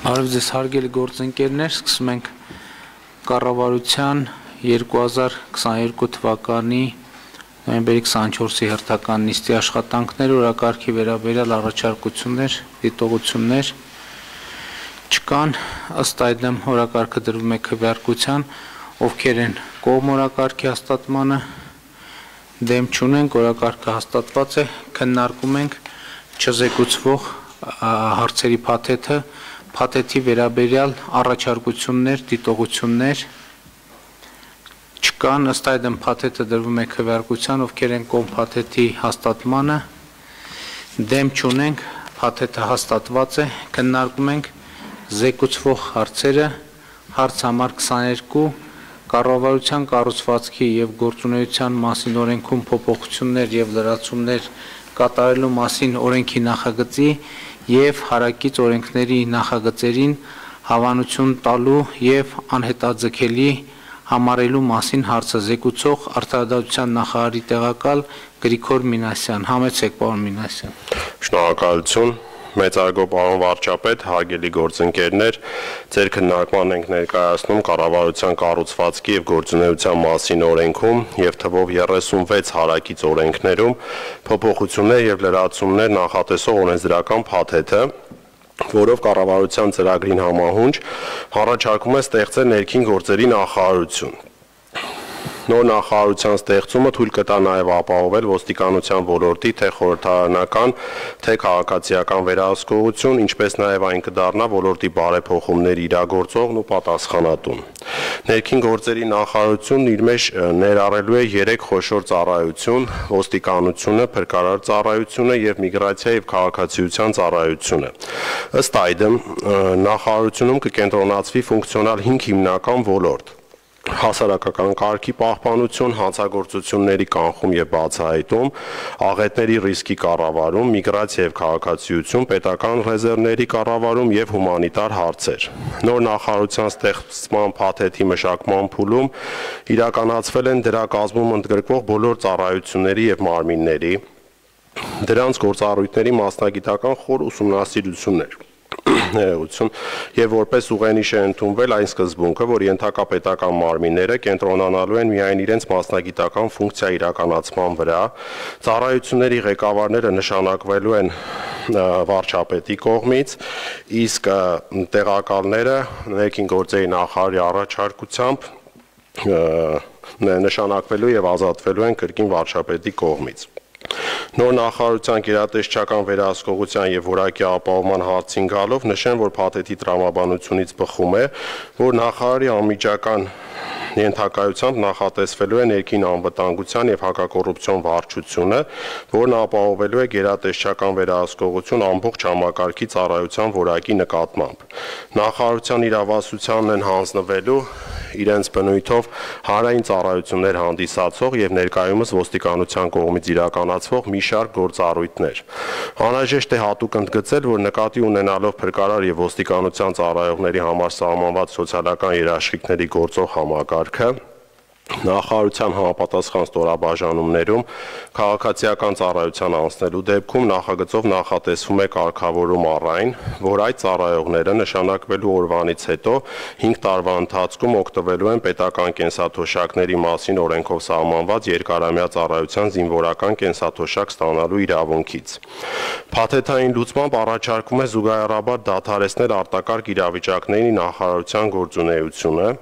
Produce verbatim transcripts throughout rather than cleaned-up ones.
Արև ձեզ հարգելի գործընկերներ, սկսում ենք կառավարության երկու հազար քսաներկու թվականի նոյեմբերի քսանչորսի հերթական նիստի աշխատանքներ, օրակարգի վերաբերյալ առաջարկություններ, դիտողություններ չկան, ըստ այդմ օրակարգը դրվում է քվեարկության, ովքեր են կողմ օրակարգի հաստատմանը, դեմ չունենք, օրակարգը հաստատված է, քննարկում ենք չզեկուցվող հարցերի փաթեթը, փաթեթի վերաբերյալ առաջարկություններ, դիտողություններ չկան, ըստ այդմ փաթեթը դրվում է քվեարկության, ովքեր են կողմ փաթեթի հաստատմանը, դեմ չունենք, փաթեթը հաստատված է, քննարկում ենք զեկուցվող հարցերը, հարց համար քսաներկու, կառավարության կառուցվածքի և գործունեության մասին օրենքում փոփոխություններ և լրացումներ կատարելու մասին օրենքի նախագծի և հարակից օրենքների նախագծերին հավանություն տալու և անհետաձգելի համարելու մասին հարցը զեկուցող Արդարադատության նախարարի տեղակալ Գրիգոր Մինասյան, համեցեք պարոն Մինասյան։ Շնորհակալություն, մեծարգո պարոն վարչապետ, հարգելի գործընկերներ, ձեր քննարկման ենք ներկայացնում կառավարության կառուցվածքի և գործունեության մասին օրենքում և թվով երեսունվեց հարակից օրենքներում փոփոխություններ և լրացումներ նախատեսող օրենսդրական փաթեթը, որով կառավարության ծրագրին համահունչ առաջարկում է ստեղծել ներքին գործերի նախարարություն։ Նոր նախարարության ստեղծումը թույլ կտա նաև ապահովել ոստիկանության ոլորտի թե խորհրդարանական, թե քաղաքացիական վերահսկողություն, ինչպես նաև այն կդառնա ոլորտի բարեփոխումներ իրագործողն ու պատասխանատուն։ Ներքին գործերի նախարարությունն իր մեջ ներառելու է երեք խոշոր ծառայություն՝ ոստիկանությունը, փրկարար ծառայությունը և միգրացիա և քաղաքացիության ծառայությունը։ Ըստ այդմ, նախարարությունում կկենտրոնացվի ֆունկցիոնալ հինգ հիմնական ոլորտ՝ հասարակական կարգի պահպանություն, հանցագործությունների կանխում և բացահայտում, աղետների ռիսկի կառավարում, միգրացիա և քաղաքացիություն, պետական ռեզերվների կառավարում և հումանիտար հարցեր։ Նոր նախարարության ստեղծման փաթեթի մշակման փուլում իրականացվել են դրա կազմում ընդգրկվող բոլոր ծառայությունների և մարմինների, դրանց գործառույթների մասնագիտական խոր ուսումնասիրություններ և որպես ուղենիշ է ընդունվել այն սկզբունքը, որ ենթակապետական մարմինները կենտրոնանալու են միայն իրենց մասնագիտական ֆունկցիա իրականացման վրա, ծառայությունների ղեկավարները նշանակվելու են վարչապետի կողմից, իսկ տեղակալները ներքին գործերի նախարարի առաջարկությամբ նշանակվելու և ազատվելու են կրկին վարչապետի կողմից։ Նոր նախարարության գերատեսչական վերահսկողության և որակի ապահովման հարցին գալով նշեմ, որ փաթեթի տրամաբանությունից բխում է, որ նախարարի անմիջական ենթակայությամբ նախատեսվելու է ներքին անվտանգության և հակակոռուպցիոն վարչությունը, որն ապահովելու է գերատեսչական վերահսկողություն ամբողջ համակարգի ծառայության որակի նկատմամբ։ Նախարարության իրավասությանն են հանձնվելու իրենց բնույթով հանրային ծառայություններ հանդիսացող և ներկայումս ոստիկանության կողմից իրականացվող մի շարք գործառույթներ։ Անհրաժեշտ է հատուկ ընդգծել, որ նկատի ունենալով փրկարար և ոստիկանության ծառայողների համար սահմանված սոցիալական երաշխիքների գործող համակարգը, նախարարության համապատասխան ստորաբաժանումներում քաղաքացիական ծառայության անցնելու դեպքում նախագծով նախատեսվում է կարգավորում առ այն, որ այդ ծառայողները նշանակվելու օրվանից հետո հինգ տարվա ընթացքում օգտվելու են պետական կենսաթոշակների մասին օրենքով սահմանված երկարամյա ծառայության զինվորական կենսաթոշակ ստանալու իրավունքից։ Փաթեթային լուծմամբ առաջարկվում է զուգահեռաբար դադարեցնել արտակարգ իրավիճակների նախարարության գործունեությունը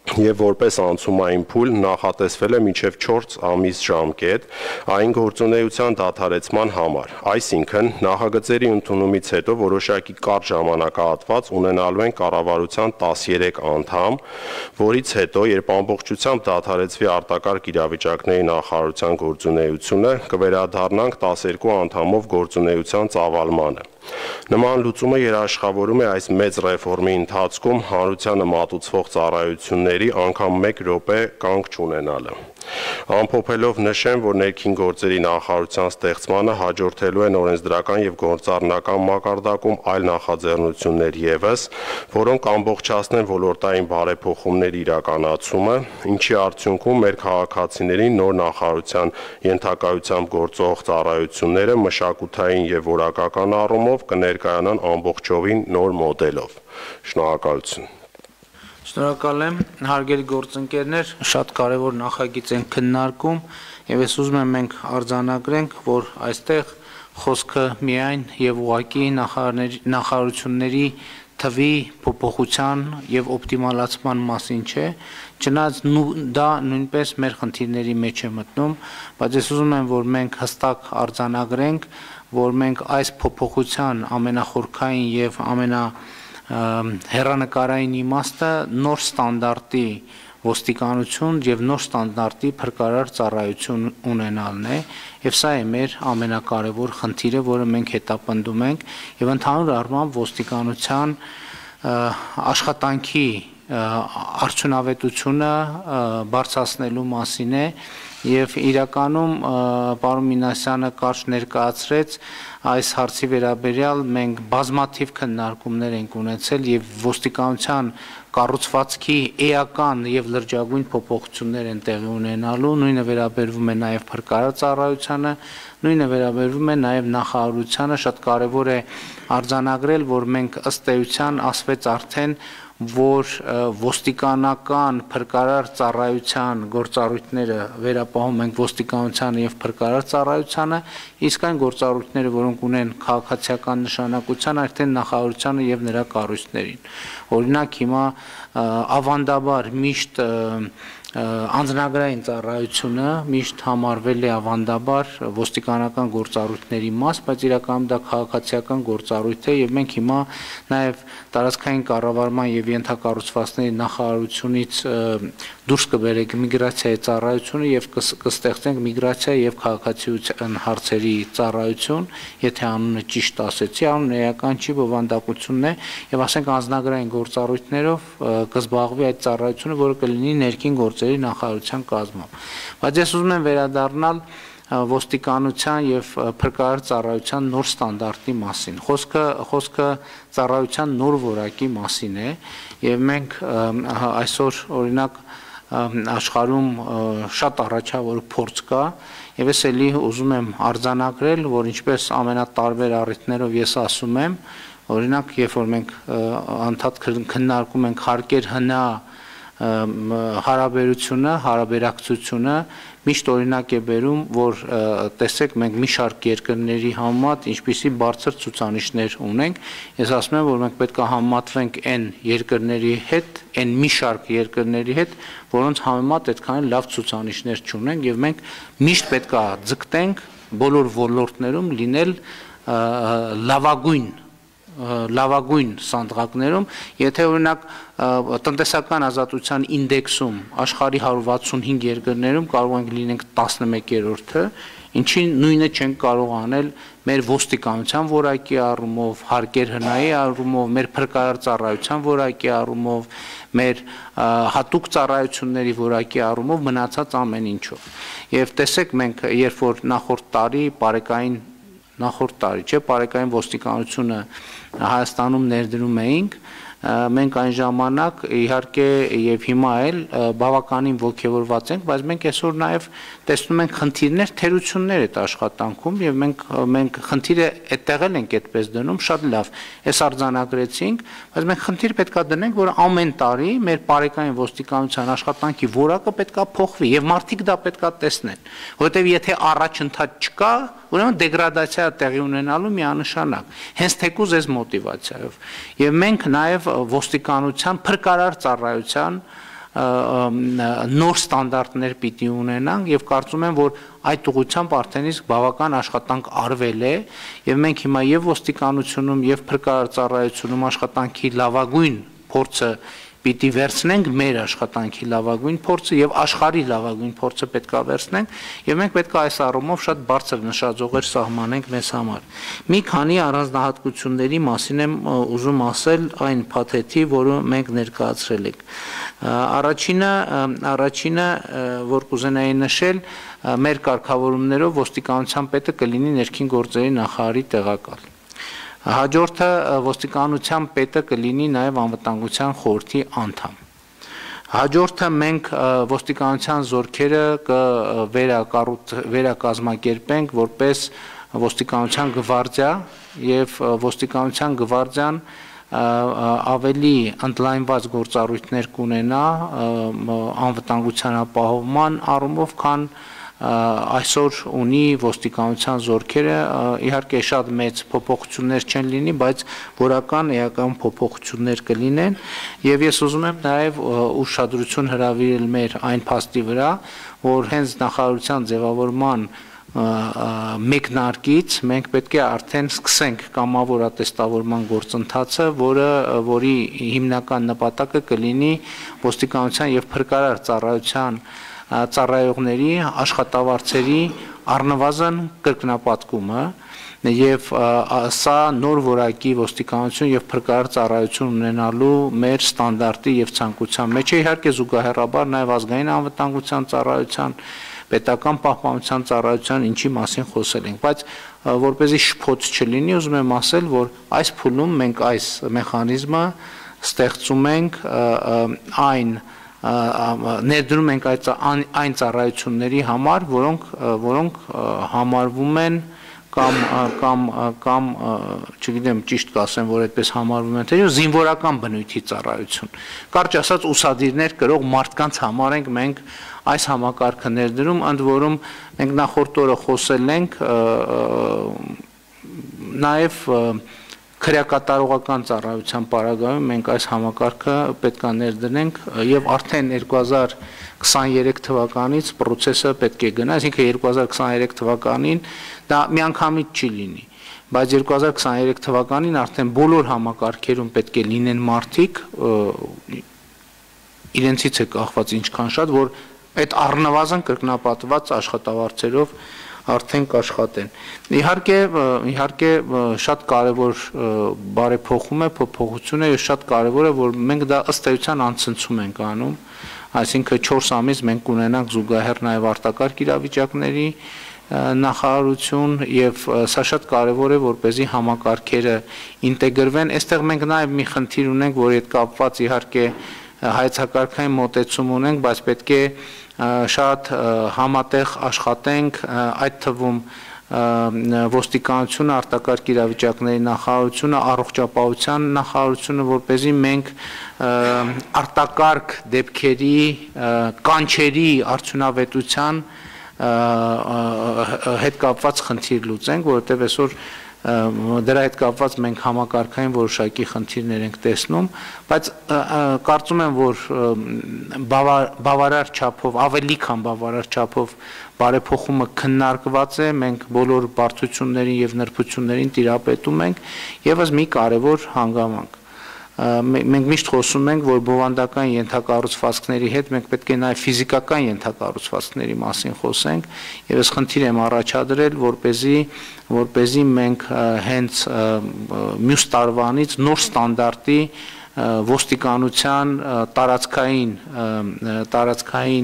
և որպես անցումային փուլ նախատեսվել է մինչև չորս ամիս ժամկետ այն գործունեության դադարեցման համար, այսինքն նախագծերի ընդունումից հետո որոշակի կարճ ժամանակահատված ունենալու են կառավարության տասներեք անդամ, որից հետո, երբ ամբողջությամբ դադարեցվի արտակարգ իրավիճակների նախարարության գործունեությունը, կվերադառնանք տասներկու անդամով գործունեության ծավալմանը։ Նման լուծումը երաշխավորում է այս մեծ ռեֆորմի ընթացքում հանրությանը մատուցվող ծառայությունների անգամ մեկ րոպե կանգ չունենալը։ Ամփոփելով նշեմ, որ ներքին գործերի նախարարության ստեղծմանը հաջորդելու են օրենսդրական և գործառնական մակարդակում այլ նախաձեռնություններ ևս, որոնք ամբողջացնեն ոլորտային բարեփոխումների իրականացումը, ինչի արդյունքում մեր քաղաքացիներին նոր նախարարության ենթակայությամբ գործող ծառայությունները մշակութային և որակական առումով առումով կներկայանան ամբողջովին նոր մոդելով։ Շնորհակալություն։ Շնորհակալ եմ, հարգելի գործընկերներ, շատ կարևոր նախագիծ են քննարկում եւ ես ուզում եմ մենք արձանագրենք, որ այստեղ խոսքը միայն եւ ուղղակի նախարարությունների թվի փոփոխության եւ օպտիմալացման մասին չէ, չնայած դա նույնպես մեր խնդիրների մեջ է մտնում, բայց ես ուզում եմ, որ մենք հստակ արձանագրենք, որ մենք այս փոփոխության ամենախորքային եւ ամենա հեռանկարային իմաստը նոր ստանդարտի ոստիկանություն եւ նոր ստանդարտի փրկարար ծառայություն ունենալն է եւ սա է մեր ամենակարևոր խնդիրը, որը մենք հետապնդում ենք եւ ընդհանուր առմամբ ոստիկանության աշխատանքի արդյունավետությունը բարձրացնելու մասին է եւ իրականում պարոն Մինասյանը կարճ ներկայացրեց այս հարցի վերաբերյալ մենք բազմաթիվ քննարկումներ ենք ունեցել եւ ոստիկանության կառուցվածքի էական եւ լրջագույն փոփոխություններ են տեղի ունենալու, նույնը վերաբերվում է նաեւ փրկարար ծառայությանը, նույնը վերաբերվում է նաեւ նախարարությանը, շատ կարեւոր է արձանագրել, որ մենք ըստ էության ասվեց արդեն որ ոստիկանական փրկարար ծառայության գործառույթները վերապահում ենք ոստիկանությանը եւ փրկարար ծառայությանը, իսկ այն գործառույթները, որոնք ունեն քաղաքացիական նշանակության, արդեն նախարարությանը եւ նրա կառույցներին։ Օրինակ հիմա ավանդաբար միշտ անձնագրային ծառայությունը միշտ համարվել է ավանդաբար ոստիկանական գործառույթների մաս, բայց իրականում դա քաղաքացիական գործառույթ է եւ մենք հիմա նաեւ տարածքային կառավարման եւ ենթակառուցվածքների նախարարությունից դուրս կբերենք միգրացիայի ծառայությունը եւ կստեղծենք միգրացիա եւ քաղաքացիության հարցերի ծառայություն, եթե անունը ճիշտ ասեցի, անունը էական չի, բովանդակությունն է եւ ասենք անձնագրային գործառույթներով կզբաղվի այդ ծառայությունը, որը կլինի ներքին գործերի նախարարության կազմում։ Բայց ես ուզում եմ վերադառնալ ոստիկանության եւ փրկարար ծառայության նոր ստանդարտի մասին։ Խոսքը խոսքը ծառայության նոր որակի մասին է եւ մենք այսօր օրինակ աշխարհում շատ առաջավոր փորձ կա եւ ես էլի ուզում եմ արձանագրել, որ ինչպես ամենատարբեր առիթներով ես ասում եմ, օրինակ երբ որ մենք անդադ քննարկում ենք հարկեր հնա հարաբերությունը, հարաբերակցությունը միշտ օրինակ է բերում, որ տեսեք մենք մի շարք երկրների համեմատ ինչպիսի բարձր ցուցանիշներ ունենք, ես ասում եմ, որ մենք պետք է համեմատվենք այն երկրների հետ, այն մի շարք երկրների հետ, որոնց համեմատ այդքան լավ ցուցանիշներ չունենք եւ մենք միշտ պետք է ձգտենք բոլոր ոլորտներում լինել լավագույն լավագույն սանդղակներում, եթե օրինակ տնտեսական ազատության ինդեքսում աշխարհի հարյուր վաթսունհինգ երկրներում կարող ենք լինենք տասնմեկերորդը, ինչի նույնը չենք կարող անել մեր ոստիկանության որակի առումով, հարկեր հնայի առումով, մեր փրկարար ծառայության որակի առումով, մեր հատուկ ծառայությունների որակի առումով մնացած ամեն ինչով։ Եվ տեսեք մենք, երբ որ նախորդ տարի բարեկային նախորդ տարի, չէ, բարեկային ոստիկանությունը Հայաստանում ներդրում էինք, մենք այն ժամանակ իհարկե եւ հիմա էլ բավականին ողջավորված ենք, բայց մենք այսօր նաեւ տեսնում ենք խնդիրներ, թերություններ այդ աշխատանքում եւ մենք մենք խնդիրը այդտեղ էլ ենք այդպես դնում, շատ լավ։ Այս արձանագրեցինք, բայց մենք խնդիր պետքա դնենք, որ ամեն տարի մեր բարեկային ոստիկանության աշխատանքի որակը պետքա փոխվի եւ մարդիկ դա պետքա տեսնեն, որովհետեւ եթե առաջընթաց չկա, ուրեմն դեգրադացիա տեղի ունենալու միանշանակ, հենց թեկուզ այս մոտիվացիայով։ Եվ մենք նաև ոստիկանության փրկարար ծառայության նոր ստանդարտներ պիտի ունենանք եւ կարծում եմ, որ այդ ուղղությամբ արդեն իսկ բավական աշխատանք արվել է եւ մենք հիմա եւ ոստիկանությունում եւ փրկարար ծառայությունում աշխատանքի լավագույն փորձը պիտի վերցնենք մեր աշխատանքի լավագույն փորձը եւ աշխարհի լավագույն փորձը պետքա վերցնենք եւ մենք պետքա այս առումով շատ բարձր նշաձողեր սահմանենք մեզ համար։ Մի քանի առանձնահատկությունների մասին եմ ուզում ասել այն փաթեթի, որը մենք ներկայացրել ենք։ Առաջինը, առաջինը, որ կուզենայի նշել, մեր կարգավորումներով ոստիկանության պետը կլինի ներքին գործերի նախարարի տեղակալ։ Հաջորդը ոստիկանության պետը կլինի նաև անվտանգության խորհրդի անդամ։ Հաջորդը մենք ոստիկանության զորքերը կվերակազմակերպենք որպես ոստիկանության գվարդիա եւ ոստիկանության գվարդիան ավելի ընդլայնված գործառույթներ կունենա անվտանգության ապահովման առումով, քան այսօր ունի ոստիկանության զորքերը, իհարկե շատ մեծ փոփոխություններ չեն լինի, բայց որական էական փոփոխություններ կլինեն, եւ ես ուզում եմ նաեւ ուշադրություն հրավիրել մեր այն փաստի վրա, որ հենց նախարարության ձևավորման մեկնարկից մենք պետք է արդեն սկսենք կամավոր ատեստավորման գործընթացը, որը որի հիմնական նպատակը կլինի ոստիկանության եւ փրկարար ծառայության ծառայողների աշխատավարձերի առնվազն կրկնապատկումը եւ սա նոր որակի ոստիկանություն եւ փրկարար ծառայություն ունենալու մեր ստանդարտի եւ ցանկության մեջ է, իհարկե զուգահեռաբար նաեւ ազգային անվտանգության ծառայության, պետական պահպանության ծառայության ինչի մասին խոսել ենք, բայց որպեսզի շփոթ չլինի, ուզում եմ ասել, որ այս փուլում մենք այս մեխանիզմը ստեղծում ենք այն ներդրում ենք այն ծառայությունների համար, որոնք որոնք համարվում են կամ կամ կամ չգիտեմ ճիշտ կասեմ, որ այդպես համարվում են, թե զինվորական բնույթի ծառայություն։ Կարճ ասած ուսադիրներ կրող մարդկանց համար ենք մենք այս համակարգը ներդրում, ընդ որում մենք նախորդ օրը խոսել ենք նաև քրեակատարողական ծառայության պարագայում մենք այս համակարգը պետք է ներդնենք եւ արդեն երկու հազար քսաներեք թվականից process-ը պետք է գնա, այսինքն երկու հազար քսաներեք թվականին դա միանգամից չի լինի, բայց երկու հազար քսաներեք թվականին արդեն բոլոր համակարգերում պետք է լինեն մարդիկ, իրենցից է կախված ինչքան շատ, որ այդ առնվազն կրկնապատված աշխատավարձերով արդեն կաշխատեն։ Իհարկե, իհարկե շատ կարևոր բարեփոխում է, փոփոխություն է, շատ կարևոր է, որ մենք դա ըստ էության անցնցում ենք անում, այսինքն չորս ամիս մենք կունենանք զուգահեռ նաև արտակարգ իրավիճակների նախարարություն եւ սա շատ կարևոր է, որպեսզի համակարգերը ինտեգրվեն։ Այստեղ մենք նաև մի խնդիր ունենք, որի հետ կապված իհարկե հայեցակարգային մոտեցում ունենք, բայց պետք է շատ համատեղ աշխատենք, այդ թվում ոստիկանությունը, արտակարգ իրավիճակների նախարարությունը, առողջապահության նախարարությունը, որպեսզի մենք արտակարգ դեպքերի, կանչերի արդյունավետության հետ կապված խնդիր լուծենք, որովհետև այսօր դրա հետ կապված մենք համակարգային որոշակի խնդիրներ ենք տեսնում, բայց կարծում եմ, որ բավարար չափով, ավելի քան բավարար չափով բարեփոխումը քննարկված է, մենք բոլոր բարդություններին եւ նրբություններին տիրապետում ենք, եւս մի կարեւոր հանգամանք։ Մենք միշտ խոսում ենք, որ բովանդական ենթակառուցվածքների հետ մենք պետք է նաև ֆիզիկական ենթակառուցվածքների մասին խոսենք, եւ ես խնդիր եմ առաջադրել, որպեսզի որպեսզի մենք հենց մյուս տարվանից նոր ստանդարտի ոստիկանության տարածքային տարածքային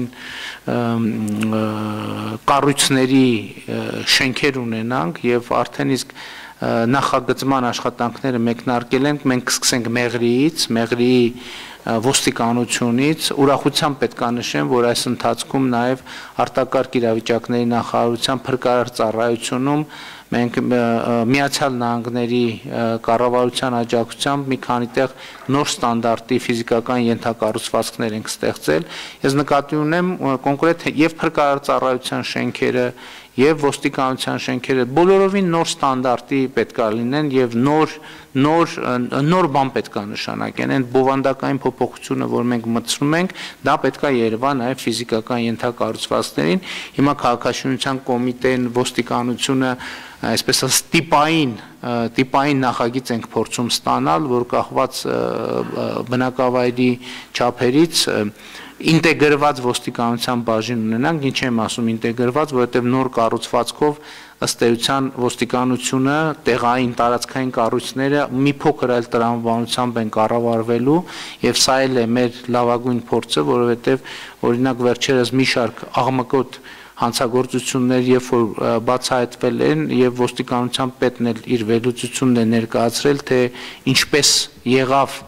կառույցների շենքեր ունենանք եւ արդեն իսկ նախագծման աշխատանքները մեկնարկել ենք, մենք սկսենք Մեղրիից, Մեղրիի ոստիկանությունից, ուրախությամբ պետք է նշեմ, որ այս ընթացքում նաև արտակարգ իրավիճակների նախարարության փրկարար ծառայությունում մենք Միացյալ Նահանգների կառավարության աջակցությամբ մի քանի տեղ նոր ստանդարտի ֆիզիկական ենթակառուցվածքներ ենք ստեղծել։ Ես նկատի ունեմ կոնկրետ եւ փրկարար ծառայության շենքերը եւ ոստիկանության շենքերը բոլորովին նոր ստանդարտի պետք է լինեն եւ նոր նոր նոր բան պետք է նշանակեն, այն բովանդակային փոփոխությունը, որ մենք մտցնում ենք, դա պետք է երևա նաեւ ֆիզիկական ենթակառուցվածքներին։ Հիմա քաղաքաշինության կոմիտեն, ոստիկանությունը այսպես ասած տիպային տիպային նախագիծ ենք փորձում ստանալ, որ կախված բնակավայրի չափերից ինտեգրված ոստիկանության բաժին ունենանք, ինչ եմ ասում ինտեգրված, որովհետև նոր կառուցվածքով ըստ էության ոստիկանությունը, տեղային տարածքային կառույցները մի փոքր այլ տրամաբանությամբ են կառավարվելու եւ սա էլ է մեր լավագույն փորձը, որովհետև օրինակ վերջերս մի շարք աղմկոտ հանցագործություններ, երբ որ բացահայտվել են եւ ոստիկանության պետն էլ իր վերլուծությունն է ներկայացրել, թե ինչպես եղավ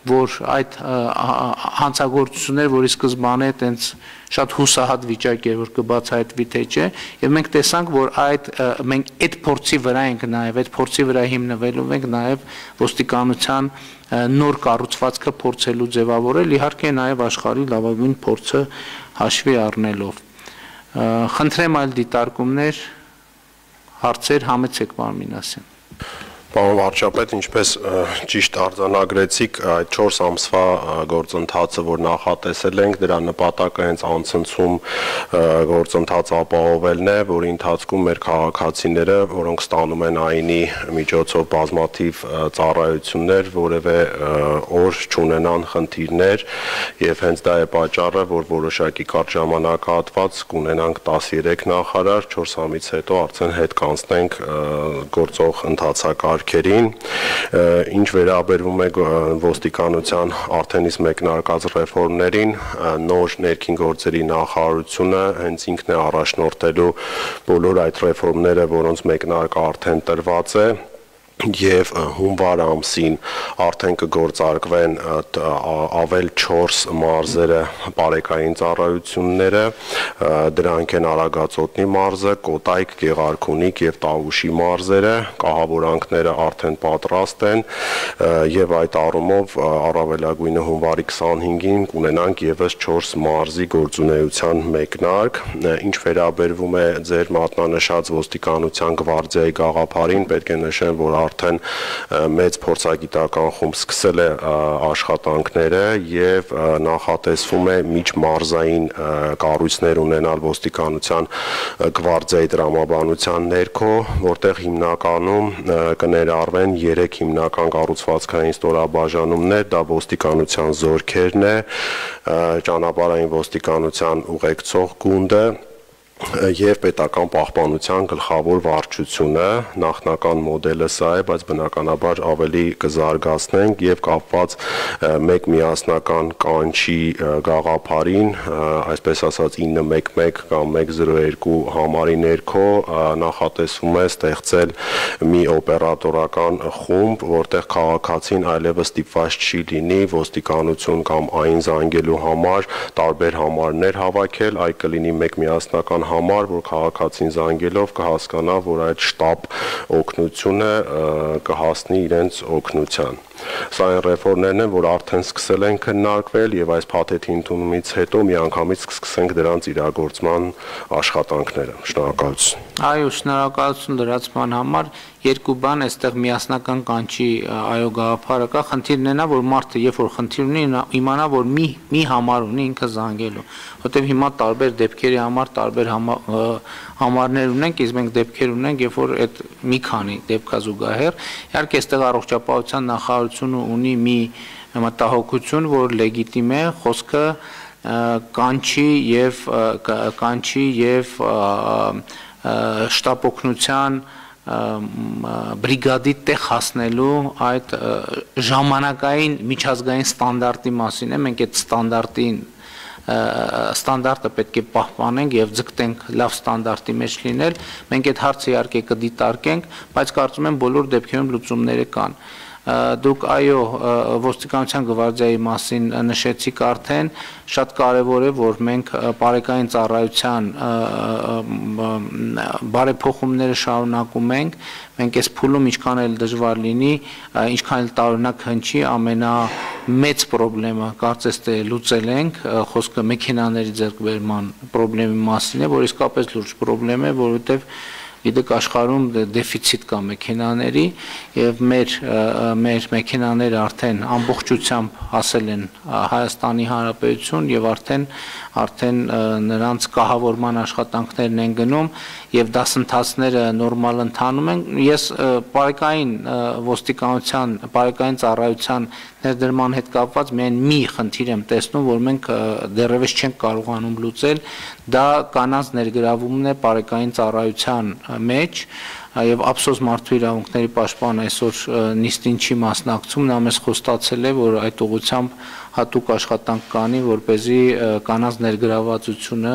որ այդ հանցագործությունները, որի սկզբանե այտենց շատ հուսահատ վիճակ էր, որ կբացահայտվի թե չէ, եւ մենք տեսանք, որ այդ մենք այդ փորձի վրա ենք նաեւ, այդ փորձի վրա հիմնվելով ենք նաեւ ոստիկանության նոր կառուցվածքը փորձելու ձևավորել, իհարկե նաեւ աշխարհի լավագույն փորձը հաշվի առնելով։ Խնդրեմ այլ դիտարկումներ, հարցեր, համեցեք պարոն Մինասյան։ Պարոն վարչապետ, ինչպես ճիշտ արձանագրեցիք, այդ չորս ամսվա գործընթացը, որ նախատեսել ենք, դրա նպատակը հենց անցնցում գործընթաց ապահովելն է, որի ընթացքում մեր քաղաքացիները, որոնք ստանում են ԱԻՆ-ի միջոցով բազմաթիվ ծառայություններ, որևէ օր չունենան խնդիրներ, եւ հենց դա է պատճառը, որ որոշակի կարճ ժամանակահատված կունենանք տասներեք նախարար, չորս ամից հետո արդեն հետ կանցնենք գործող ընթացակարգ ինչ վերաբերվում է ոստիկանության արդեն իսկ մեկնարկած ռեֆորմներին, նոր ներքին գործերի նախարարությունը հենց ինքն է առաջնորդելու բոլոր այդ ռեֆորմները, որոնց մեկնարկը արդեն տրված է, եւ հունվար ամսին արդեն կգործարկվեն ավել չորս մարզերը բարեկային ծառայությունները, դրանք են Արագածոտնի մարզը, Կոտայք, Գեղարքունիք եւ Տավուշի մարզերը, կահավորանքները արդեն պատրաստ են եւ այդ առումով առավելագույնը հունվարի քսանհինգին կունենանք եւս չորս մարզի գործունեության մեկնարկ, ինչ վերաբերվում է ձեր մատնանշած ոստիկանության գվարդիայի գաղափարին, պետք է նշեմ, որ արդեն մեծ փորձագիտական խումբ սկսել է աշխատանքները եւ նախատեսվում է միջմարզային կառույցներ ունենալ ոստիկանության գվարդիայի տրամաբանության ներքո, որտեղ հիմնականում կներառվեն երեք հիմնական կառուցվածքային ստորաբաժանումներ, դա ոստիկանության զորքերն է, ճանապարհային ոստիկանության ուղեկցող գունդը եւ պետական պահպանության գլխավոր վարչությունը, նախնական մոդելը սա է, բայց բնականաբար ավելի կզարգացնենք եւ կապված մեկ միասնական կանչի գաղափարին, այսպես ասած ինը մեկ մեկ կամ մեկ զրո երկու համարի ներքո նախատեսվում է ստեղծել մի օպերատորական խումբ, որտեղ քաղաքացին այլևս ստիպված չի լինի ոստիկանություն կամ ԱԻՆ զանգելու համար տարբեր համարներ հավաքել, այլ կլինի մեկ միասնական համար, որ քաղաքացին զանգելով կհասկանա, որ այդ շտապ օգնությունը կհասնի իրենց օգնության։ Սա այն ռեֆորմներն են, որ արդեն սկսել են քննարկվել եւ այս փաթեթի ընդունումից հետո միանգամից կսկսենք դրանց իրագործման աշխատանքները։ Շնորհակալություն։ Այո, շնորհակալություն լրացման համար։ Երկու բան, այստեղ միասնական կանչի այո գաղափարը կա, խնդիրն է նա, որ մարդը երբ որ խնդիր ունի, իմանա, որ մի մի համար ունի ինքը զանգելու, որտեղ հիմա տարբեր դեպքերի համար տարբեր համարներ ունենք, իսկ մենք դեպքեր ունենք, երբ որ այդ մի քանի դեպքա զուգահեռ, իհարկե այստեղ առողջապահության նախարարությունը ունի մի մտահոգություն, որ լեգիտիմ է, խոսքը կանչի եւ կանչի եւ շտապօգնության բրիգադի տեղ հասնելու այդ ժամանակային միջազգային ստանդարտի մասին է, մենք այդ ստանդարտին ստանդարտը պետք է պահպանենք եւ ձգտենք լավ ստանդարտի մեջ լինել, մենք այդ հարցը իհարկե կդիտարկենք, բայց կարծում եմ բոլոր դեպքերում լուծումները կան։ Դուք այո ոստիկանության գվարդիայի մասին նշեցիք արդեն, շատ կարևոր է, որ մենք բարեկային ծառայության բարեփոխումները շարունակում ենք, մենք այս փուլում ինչքան էլ դժվար լինի, ինչքան էլ տարօրինակ հնչի, ամենամեծ խնդրը կարծես թե լուծել ենք, խոսքը մեքենաների ձեռքբերման խնդրի մասին է, որ իսկապես լուրջ խնդրեմ է, որովհետև Գիտեք, աշխարհում դեֆիցիտ կա մեքենաների եւ մեր մեր մեքենաները արդեն ամբողջությամբ հասել են Հայաստանի Հանրապետություն եւ արդեն արդեն նրանց կահավորման աշխատանքներն են գնում եւ դասընթացները նորմալ ընթանում են։ Ես բարեկային ոստիկանության, բարեկային ծառայության ներդրման հետ կապված միայն մի խնդիր եմ տեսնում, որ մենք դեռևս չենք կարողանում լուծել, դա կանանց ներգրավումն է բարեկային ծառայության մեջ եւ ափսոս մարդու իրավունքների պաշտպան այսօր նիստին չի մասնակցում, նա մեզ խոստացել է, որ այդ ուղղությամբ հատուկ աշխատանք կանի, որպեսզի կանանց ներգրավվածությունը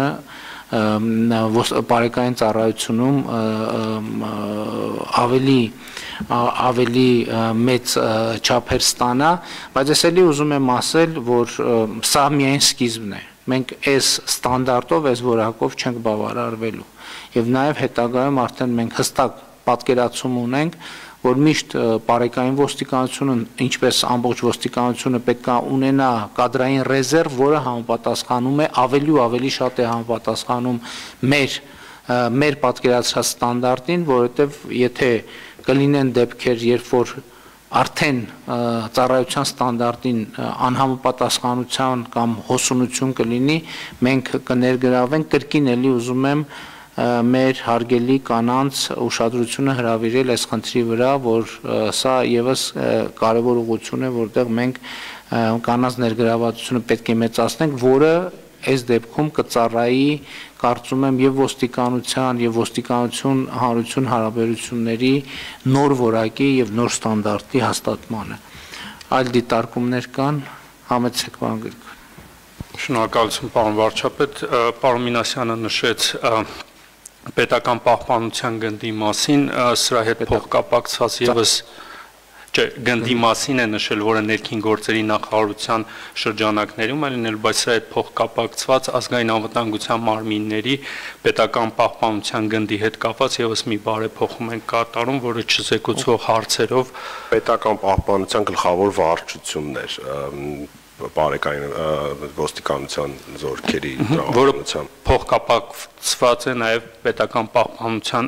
բարեկային ծառայությունում ավելի ավելի մեծ չափեր ստանա, բայց ես էլի ուզում եմ ասել, որ սա միայն սկիզբն է։ Մենք այս ստանդարտով, այս որակով չենք բավարարվելու։ Եվ նաև հետագայում արդեն մենք հստակ պատկերացում ունենք, որ միշտ բարեկային ոստիկանությունը, ինչպես ամբողջ ոստիկանությունը պետք է ունենա կադրային ռեզերվ, որը համապատասխանում է, ավելի ու ավելի շատ է համապատասխանում մեր մեր պատկերացրած ստանդարտին, որովհետև եթե կլինեն դեպքեր, երբ որ արդեն ծառայության ստանդարտին անհամապատասխանության կամ հոսունություն կլինի, մենք կներգրավենք, կրկին էլի ուզում եմ մեր հարգելի կանանց ուշադրությունը հրավիրել այս խնդրի վրա, որ սա եւս կարևոր ուղղություն է, որտեղ մենք կանանց ներգրավվածությունը պետք է մեծացնենք, որը այս դեպքում կծառայի, կարծում եմ, եւ ոստիկանության եւ ոստիկանություն հանրություն հարաբերությունների նոր որակի եւ նոր ստանդարտի հաստատմանը։ Այլ դիտարկումներ կան, համեցեք պարոն Գրիգորյան։ Շնորհակալություն պարոն վարչապետ, պարոն Մինասյանը նշեց պետական պահպանության գնդի մասին, սրա հետ փոխկապակցված եւս Չէ, գնդի մասին է նշել, որը ներքին գործերի նախարարության շրջանակներում է լինել, բայց սրա հետ փոխկապակցված ազգային անվտանգության մարմինների պետական պահպանության գնդի հետ կապված եւս մի բարեփոխում են կատարում, որը չզեկուցող հարցերով պետական պահպանության գլխավոր վարչություններ բարեկային ոստիկանության զորքերի տրամադրությամբ, որը փոխկապակցված է նաեւ պետական պահպանության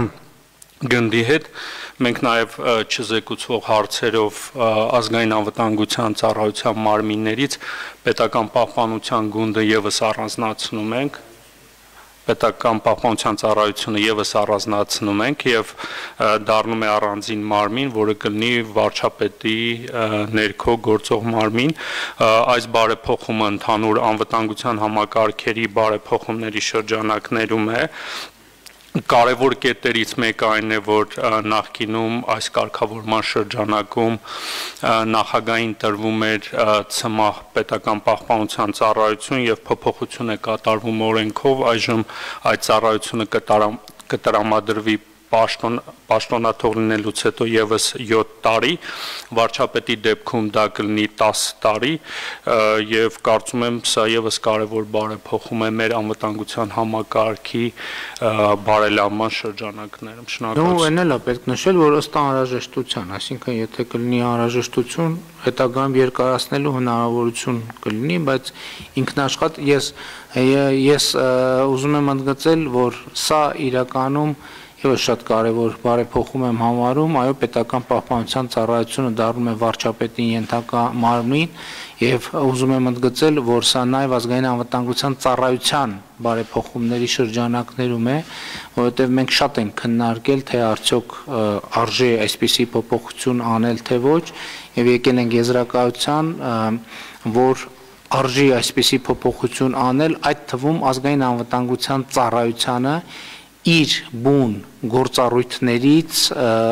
գնդի հետ, մենք նաև չզեկուցող հարցերով ազգային անվտանգության ծառայության մարմիններից պետական պահպանության գունդը եւս առանձնացնում ենք, պետական պահպանության ծառայությունը եւս առանձնացնում ենք եւ դառնում է առանձին մարմին, որը կլինի վարչապետի ներքո գործող մարմին։ Այս բարեփոխումը ընդհանուր անվտանգության համակարգերի բարեփոխումների շրջանակներում է։ Կարևոր կետերից մեկը այն է, որ նախկինում այս կարգավորման շրջանակում նախագահին տրվում էր ցմահ պետական պահպանության ծառայություն եւ փոփոխություն է կատարվում օրենքով, այժմ այդ ծառայությունը կտրամադրվի պաշտոն պաշտոնաթող լինելուց հետո եւս յոթ տարի, վարչապետի դեպքում դա կլինի տասը տարի եւ կարծում եմ սա եւս կարեւոր բարեփոխում է մեր անվտանգության համակարգի բարելավման շրջանակներում։ Շնորհակալություն։ Դու այնել է պետք նշել, որ ըստ անհրաժեշտության, այսինքն եթե կլինի անհրաժեշտություն, հետագայում երկարացնելու հնարավորություն կլինի, բայց ինքնաշխատ ես ես ուզում եմ ընդգծել, որ սա իրականում Եվս շատ կարևոր բարեփոխում եմ համարում, այո, պետական պահպանության ծառայությունը դառնում է վարչապետին ենթակա մարմին եւ ուզում եմ ընդգծել, որ սա նաեւ ազգային անվտանգության ծառայության բարեփոխումների շրջանակներում է, որովհետեւ մենք շատ ենք քննարկել, թե արդյոք արժե այսպիսի փոփոխություն անել, թե ոչ, եւ եկել ենք եզրակացության, որ արժի այսպիսի փոփոխություն անել, այդ թվում ազգային անվտանգության ծառայությանը իր բուն գործառույթներից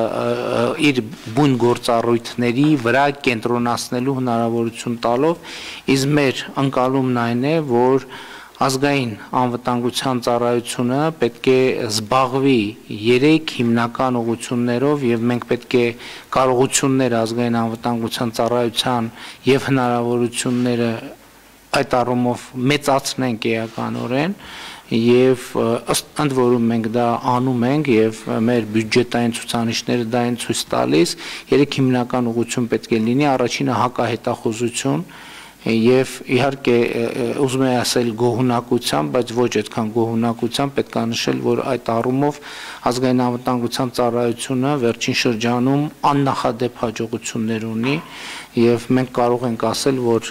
իր բուն գործառույթների վրա կենտրոնացնելու հնարավորություն տալով, իսկ մեր ընկալումն այն է, որ ազգային անվտանգության ծառայությունը պետք է զբաղվի երեք հիմնական ուղղություններով եւ մենք պետք է կարողություններ ազգային անվտանգության ծառայության եւ հնարավորությունները այդ առումով մեծացնենք էականորեն եւ ըստ ընդ որում մենք դա անում ենք եւ մեր բյուջետային ցուցանիշները դա են ցույց տալիս երեք հիմնական ուղղություն պետք է լինի առաջինը հակահետախուզություն եւ իհարկե ուզում եմ ասել գոհունակությամբ, բայց ոչ այդքան գոհունակությամբ պետք է նշել, որ այդ առումով ազգային անվտանգության ծառայությունը վերջին շրջանում աննախադեպ հաջողություններ ունի եւ մենք կարող ենք ասել, որ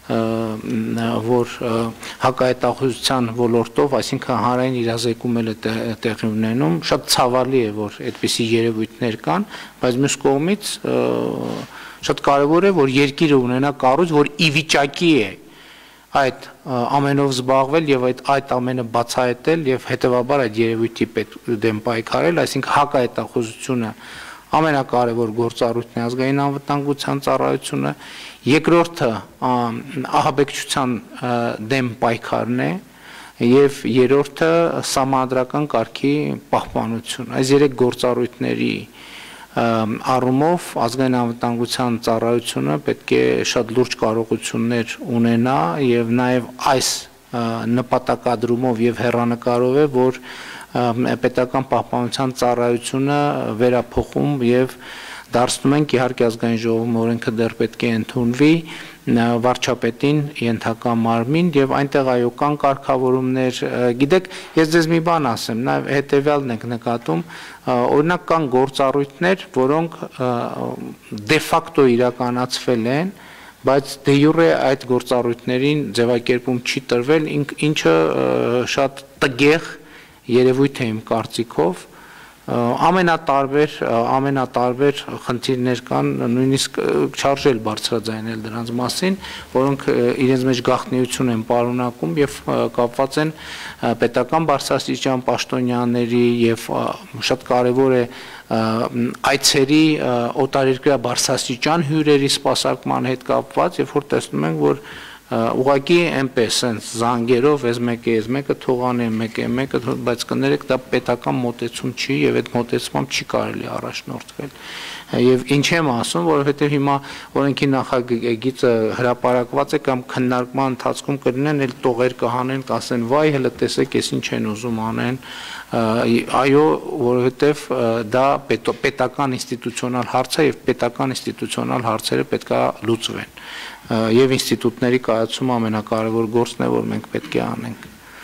որ հակահետախուզության ոլորտով, այսինքն հանրային իրազեկումել է տեղի ունենում, շատ ցավալի է, որ այդպիսի երևույթներ կան, բայց մյուս կողմից շատ կարևոր է, որ երկիրը ունենա կառույց, որ ի վիճակի է այդ ամենով զբաղվել եւ այդ այդ ամենը բացահայտել եւ հետեւաբար այդ երևույթի դեմ պայքարել, այսինքն հակահետախուզությունը ամենակարևոր գործառույթն է ազգային անվտանգության ծառայությունը, երկրորդը ահաբեկչության դեմ պայքարն է եւ երրորդը սահմանադրական կարգի պահպանություն։ Այս երեք գործառույթների առումով ազգային անվտանգության ծառայությունը պետք է շատ լուրջ կարողություններ ունենա եւ նաեւ այս նպատակադրումով եւ հեռանկարով է, որ պետական պահպանության ծառայությունը վերափոխում եւ դարձնում ենք իհարկե ազգային ժողովում օրենքը դեռ պետք է ընդունվի վարչապետին ենթակա մարմին եւ այնտեղ այո կան կարգավորումներ գիտեք ես ձեզ մի բան ասեմ նաեւ հետեւյալն ենք նկատում օրինակ կան գործառույթներ որոնք դե ֆակտո իրականացվել են բայց դե յուրե այդ գործառույթներին ձևակերպում չի տրվել ինչը շատ տգեղ երևույթ է իմ կարծիքով ամենատարբեր ամենատարբեր խնդիրներ կան նույնիսկ չարժել բարձրաձայնել դրանց մասին որոնք իրենց մեջ գաղտնիություն են պարունակում եւ կապված են պետական բարձրաստիճան պաշտոնյաների եւ շատ կարեւոր է այցերի օտարերկրյա բարձրաստիճան հյուրերի սպասարկման հետ կապված եւ որ տեսնում ենք որ ուղղակի այնպես sense զանգերով ես մեկը ես մեկը թողանի մեկը մեկը բայց կներեք դա պետական մոտեցում չի եւ այդ մոտեցմամբ չի կարելի առաջնորդվել եւ ինչ եմ ասում որովհետեւ հիմա օրենքի նախագիծը հրապարակված է կամ քննարկման ընթացքում կլինեն էլ տողեր կհանեն կասեն վայ հələ տեսեք ես ինչ են ուզում անեն այո որովհետեւ դա պետական ինստիտուցիոնալ հարց է եւ պետական ինստիտուցիոնալ հարցերը պետքա լուծվեն եւ ինստիտուտների կայացումը ամենակարևոր գործն է որ մենք պետք է անենք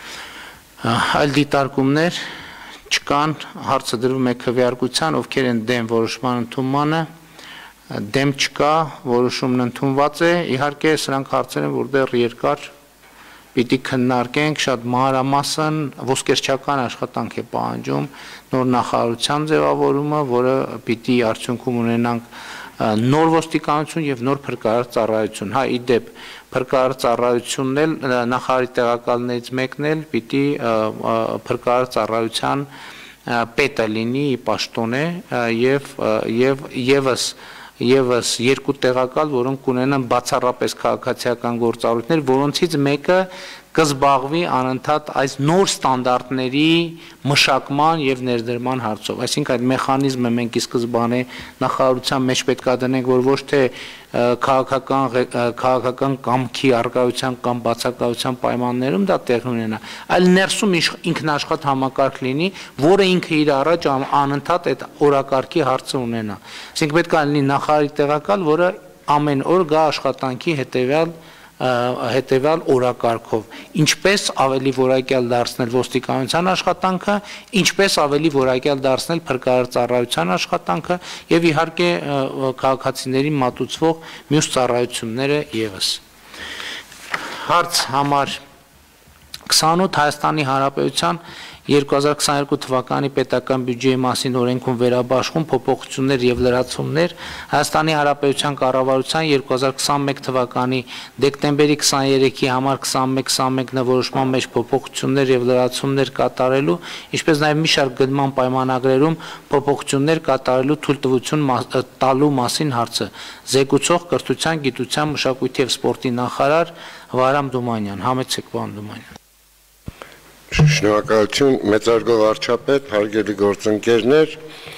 այլ դիտարկումներ չկան հարցը դրվում է քվեարկության ովքեր են դեմ որոշման ընդունմանը դեմ չկա որոշումն ընդունված է իհարկե սրանք հարցեր են որ դեռ երկար պիտի քննարկենք շատ մանրամասն ոսկերչական աշխատանք է պահանջում նոր նախարարության ձևավորումը որը պիտի արդյունքում ունենանք նոր ոստիկանություն եւ նոր փրկարար ծառայություն հա իդեպ փրկարար ծառայությունն էլ նախարարի տեղակալներից մեկն էլ պիտի փրկարար ծառայության պետը լինի պաշտոն է եւ եւ եւս եւս երկու տեղակալ որոնք ունենան բացառապես քաղաքացիական գործառույթներ որոնցից մեկը կզբաղվի անընդհատ այս նոր ստանդարտների մշակման եւ ներդրման հարցով այսինքն այդ մեխանիզմը մենք ի սկզբանե նախարարության մեջ պետք է դնենք որ ոչ թե քաղաքական քաղաքական կամքի արկայության կամ բացակայության պայմաններում դա տեղ ունենա այլ ներսում ինքնաշխատ համակարգ լինի որը ինքը իր առաջ անընդհատ այդ օրակարգի հարցը ունենա այսինքն պետք է լինի նախարարի տեղակալ որը ամեն օր գա աշխատանքի հետեւյալ հետեւյալ օրակարգով ինչպես ավելի որակյալ դարձնել ոստիկանության աշխատանքը ինչպես ավելի որակյալ դարձնել փրկարար ծառայության աշխատանքը եւ իհարկե քաղաքացիներին մատուցվող մյուս ծառայությունները եւս հարց համար քսանութ Հայաստանի Հանրապետության երկու հազար քսաներկու թվականի պետական բյուջեի մասին օրենքում վերաբաշխում փոփոխություններ եւ լրացումներ Հայաստանի Հանրապետության կառավարության երկու հազար քսանմեկ թվականի դեկտեմբերի քսաներեքի համար քսանմեկ քսանմեկ նորոշման մեջ փոփոխություններ եւ լրացումներ կատարելու ինչպես նաեւ մի շարք գնման պայմանագրերում փոփոխություններ կատարելու թույլտվություն տալու մասին հարցը զեկուցող կրթության, գիտության, մշակույթի եւ սպորտի նախարար Վարամ Դումանյան համեցեք պարոն Դումանյան Շնորհակալություն մեծարգո վարչապետ, հարգելի գործընկերներ,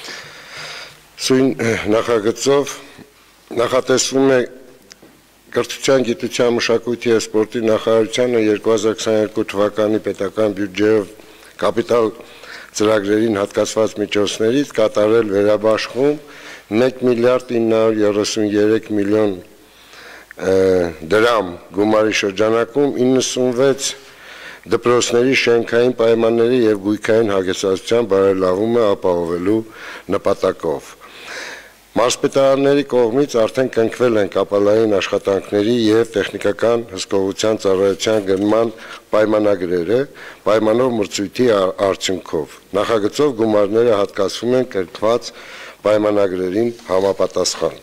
սույն նախագծով նախատեսվում է կրթության, գիտության, մշակույթի եւ սպորտի նախարարությանը երկու հազար քսաներկու թվականի պետական բյուջեով կապիտալ ծրագրերին հատկացված միջոցներից կատարել վերաբաշխում մեկ միլիարդ ինը հարյուր երեսուներեք միլիոն դրամ գումարի շրջանակում իննսունվեց դպրոցների շենքային պայմանների եւ գույքային հագեցածության բարելավումը ապահովելու նպատակով։ Մարզպետարանների կողմից արդեն կնքվել են կապալային աշխատանքների եւ տեխնիկական հսկողության ծառայության գնման պայմանագրերը, պայմանով մրցույթի արդյունքով։ Նախագծով գումարները հատկացվում են կրկնված պայմանագրերին համապատասխան։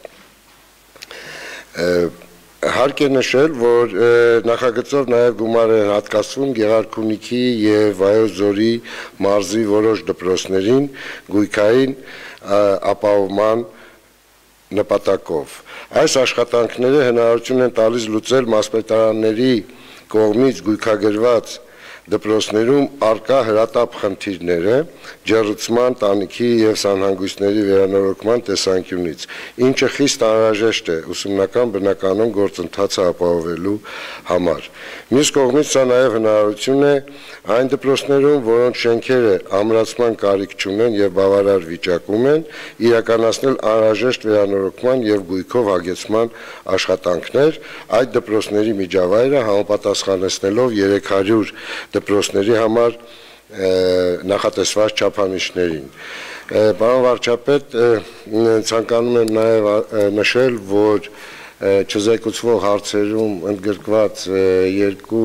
Հարկ է նշել, որ նախագծով նաև գումար է հատկացվում Գեղարքունիքի եւ Վայոց ձորի մարզի որոշ դպրոցներին գույքային ապահովման նպատակով։ Այս աշխատանքները հնարավորություն են տալիս լուծել մարզպետարանների կողմից գույքագրված դպրոցներում արկա հրատապ խնդիրները ջեռուցման, տանիքի եւ սանհանգույցների վերանորոգման տեսանկյունից, ինչը խիստ անհրաժեշտ է ուսումնական բնականոն գործընթացը ապահովելու համար։ Մյուս կողմից սա նաեւ հնարավորություն է այն դպրոցներում, որոնց շենքերը ամրացման կարիք չունեն եւ բավարար վիճակում են, իրականացնել անհրաժեշտ վերանորոգման եւ գույքով հագեցման աշխատանքներ, այդ դպրոցների միջավայրը համապատասխանեցնելով երեք հարյուր դպրոցների համար նախատեսված չափանիշներին։ Պարոն վարչապետ, ցանկանում եմ նաև նշել, որ չզեկուցվող հարցերում ընդգրկված երկու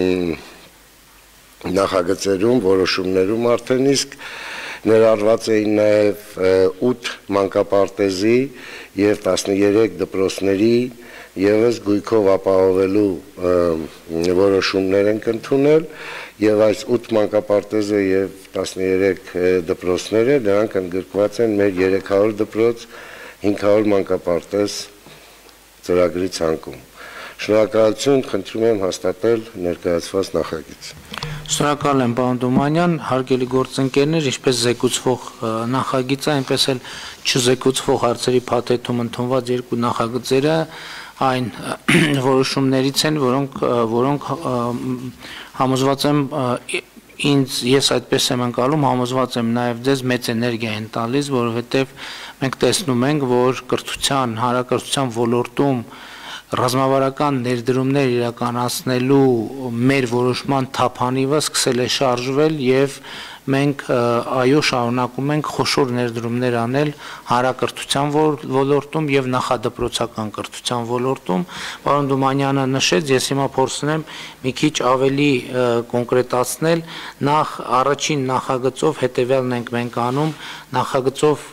նախագծերում, որոշումներում արդեն իսկ ներառված էին նաև ութ մանկապարտեզի եւ տասներեք դպրոցների եւս գույքով ապահովելու որոշումներ են ընդունել եւ այս ութ մանկապարտեզը եւ տասներեք դպրոցները դրանք ընդգրկված են մեր երեք հարյուր դպրոց, հինգ հարյուր մանկապարտեզ ծրագրի ցանկում։ Շնորհակալություն, խնդրում եմ հաստատել ներկայացված նախագիծը։ Շնորհակալ եմ, պարոն Դոմանյան, հարգելի գործընկերներ, ինչպես զեկուցվող նախագիծը, այնպես էլ չզեկուցվող հարցերի փաթեթում ընդունված երկու նախագծերը այն որոշումներից են, որոնք որոնք համոզված եմ ինձ ես այդպես եմ անցալում, համոզված եմ նաև ձեզ մեծ էներգիա են տալիս, որովհետև մենք տեսնում ենք, որ կրթության, հանրակրթության ոլորտում ռազմավարական ներդրումներ իրականացնելու մեր որոշման թափանիվը սկսել է շարժվել եւ մենք այո շարունակում ենք խոշոր ներդրումներ անել հանրակրթության ոլորտում եւ նախադպրոցական կրթության ոլորտում։ Պարոն Դոմանյանը նշեց, ես հիմա փորձեմ մի քիչ ավելի կոնկրետացնել, նախ առաջին նախագծով հետեւյալն ենք մենք անում, նախագծով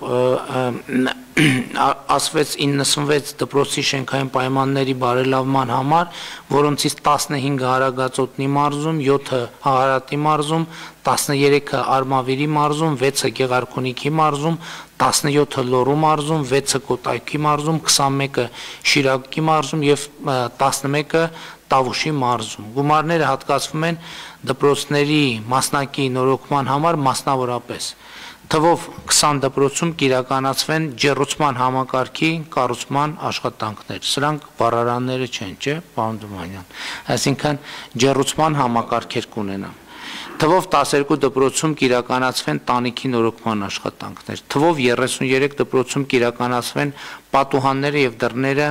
ասվեց իննսունվեց դպրոցի շենքային պայմանների բարելավման համար, որոնցից տասնհինգը Արագածոտնի մարզում, յոթը Հաղարատի մարզում, տասներեքը Արմավիրի մարզում, վեցը Գեղարքունիքի մարզում, տասնյոթը Լոռու մարզում, վեցը Կոտայքի մարզում, քսանմեկը Շիրակի մարզում եւ տասնմեկը Տավուշի մարզում։ Գումարները հատկացվում են դպրոցների մասնակի նորոգման համար մասնավորապես։ Թվով քսան դպրոցում կիրականացվեն ջեռուցման համակարգի կառուցման աշխատանքներ։ Սրանք վառարանները չեն, չէ՞, պարոն Դոմանյան։ Այսինքն ջեռուցման համակարգեր կունենան։ Թվով տասներկու դպրոցում կիրականացվեն տանիքի նորոգման աշխատանքներ։ Թվով երեսուներեք դպրոցում կիրականացվեն պատուհանները եւ դռները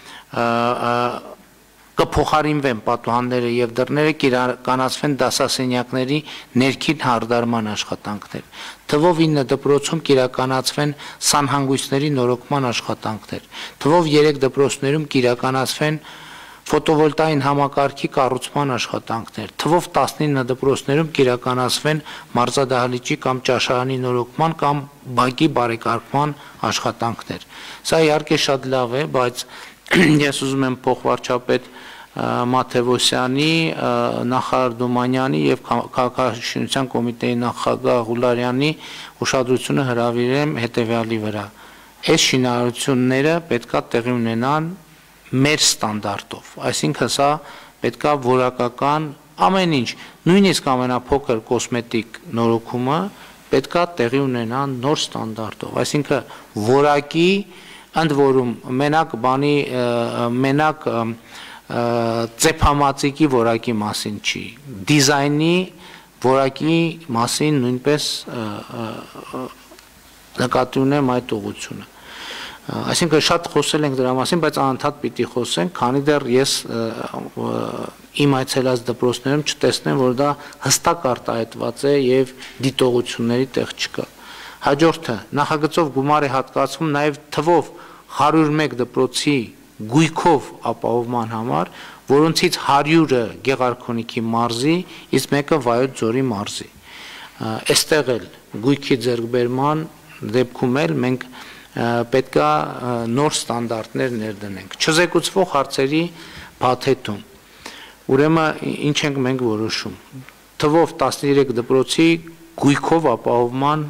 կփոխարինվեն պատուհանները եւ դռները կիրականացվեն դասասենյակների ներքին հարդարման աշխատանքներ։ Թվով ինը դպրոցում կիրականացվեն սանհանգույցների նորոգման աշխատանքներ։ Թվով երեք դպրոցներում կիրականացվեն ֆոտովոլտային համակարգի կառուցման աշխատանքներ։ Թվով տասնինը դպրոցներում կիրականացվեն մարզադահլիճի կամ ճաշարանի նորոգման կամ բակի բարեկարգման աշխատանքներ։ Սա իհարկե շատ լավ է, բայց ես ուզում եմ փոխվարչապետ Մաթևոսյանի, նախարար Դոմանյանի եւ քաղաքաշինության կոմիտեի նախագահ Ղուլարյանի ուշադրությունը հրավիրեմ հետեւյալի վրա։ Այս շինարարությունները պետքա տեղի ունենան մեր ստանդարտով, այսինքն սա պետքա որակական ամեն ինչ, նույնիսկ ամենափոքր կոսմետիկ նորոգումը պետքա տեղի ունենա նոր ստանդարտով, այսինքն որակի ընդ որում մենակ բանի մենակ ծեփամածիկի որակի մասին չի, դիզայնի որակի մասին նույնպես նկատի ունեմ այդ ուղղությունը։ Այսինքն շատ խոսել ենք դրա մասին, բայց անընդհատ պիտի խոսենք, քանի դեռ ես իմ այցելած դպրոցներում չտեսնեմ, որ դա հստակ արտահայտված է եւ դիտողությունների տեղ չկա։ Հաջորդը նախագծով գումար է հատկացվում նաեւ թվով հարյուր մեկ դպրոցի գույքով ապահովման համար, որոնցից հարյուրը Գեղարքունիքի մարզի, իսկ մեկը Վայոց ձորի մարզի։ Այստեղ էլ գույքի ձեռքբերման դեպքում էլ մենք պետքա նոր ստանդարտներ ներդնենք։ Չզեկուցվող հարցերի փաթեթում ուրեմն ինչ ենք մենք որոշում։ Թվով տասներեք դպրոցի գույքով ապահովման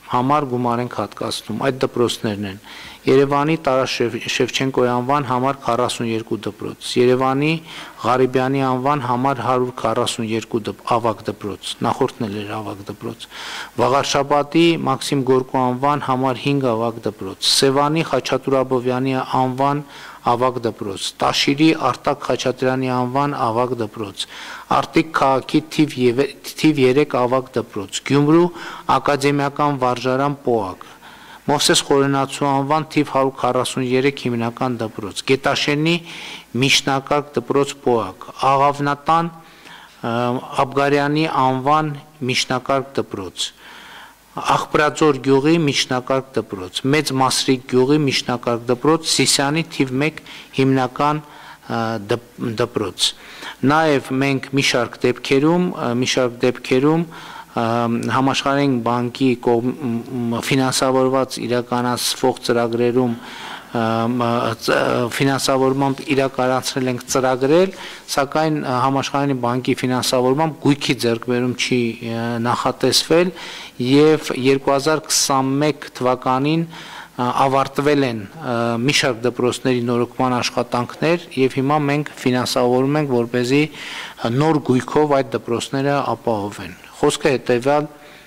համար գումար ենք հատկացնում, այդ դպրոցներն են։ Երևանի Տարաս Շևչենկոյի անվան համար քառասունյոթ դպրոց, Երևանի Ղարիբյանի անվան համար հարյուր քառասունյոթ ավագ դպրոց, նախորդն էլ էր ավագ դպրոց, Վաղարշաբադի Մաքսիմ Գորկու անվան համար հինգ ավագ դպրոց, Սևանի Խաչատուր Աբովյանի անվան ավագ դպրոց, Տաշիրի Արտակ Խաչատրյանի անվան ավագ դպրոց, Արտիկ քաղաքի թիվ երեք ավագ դպրոց, Գյումրու ակադեմիական վարժարան Պոակ, Մովսես Խորենացու անվան թիվ հարյուր քառասունյոթ հիմնական դպրոց, Գետաշենի միջնակարգ դպրոց Պոակ, Աղավնատան Աբգարյանի անվան միջնակարգ դպրոց, Աղբրաձոր գյուղի միջնակարգ դպրոց, Մեծ Մասրիկ գյուղի միջնակարգ դպրոց, Սիսյանի թիվ մեկ հիմնական դպրոց։ Նաև մենք մի շարք դեպքերում, մի շարք դեպքերում համաշխարհային բանկի ֆինանսավորված իրականացվող ծրագրերում ֆինանսավորմամբ իրականացրել ենք ծրագրեր, սակայն համաշխարհային բանկի ֆինանսավորմամբ գույքի ձեռքբերում չի նախատեսվել եւ երկու հազար քսանմեկ թվականին ավարտվել են մի շարք դպրոցների նորոգման աշխատանքներ եւ հիմա մենք ֆինանսավորում ենք, որպեսզի նոր գույքով այդ դպրոցները ապահովեն։ Խոսքը հետեւյալ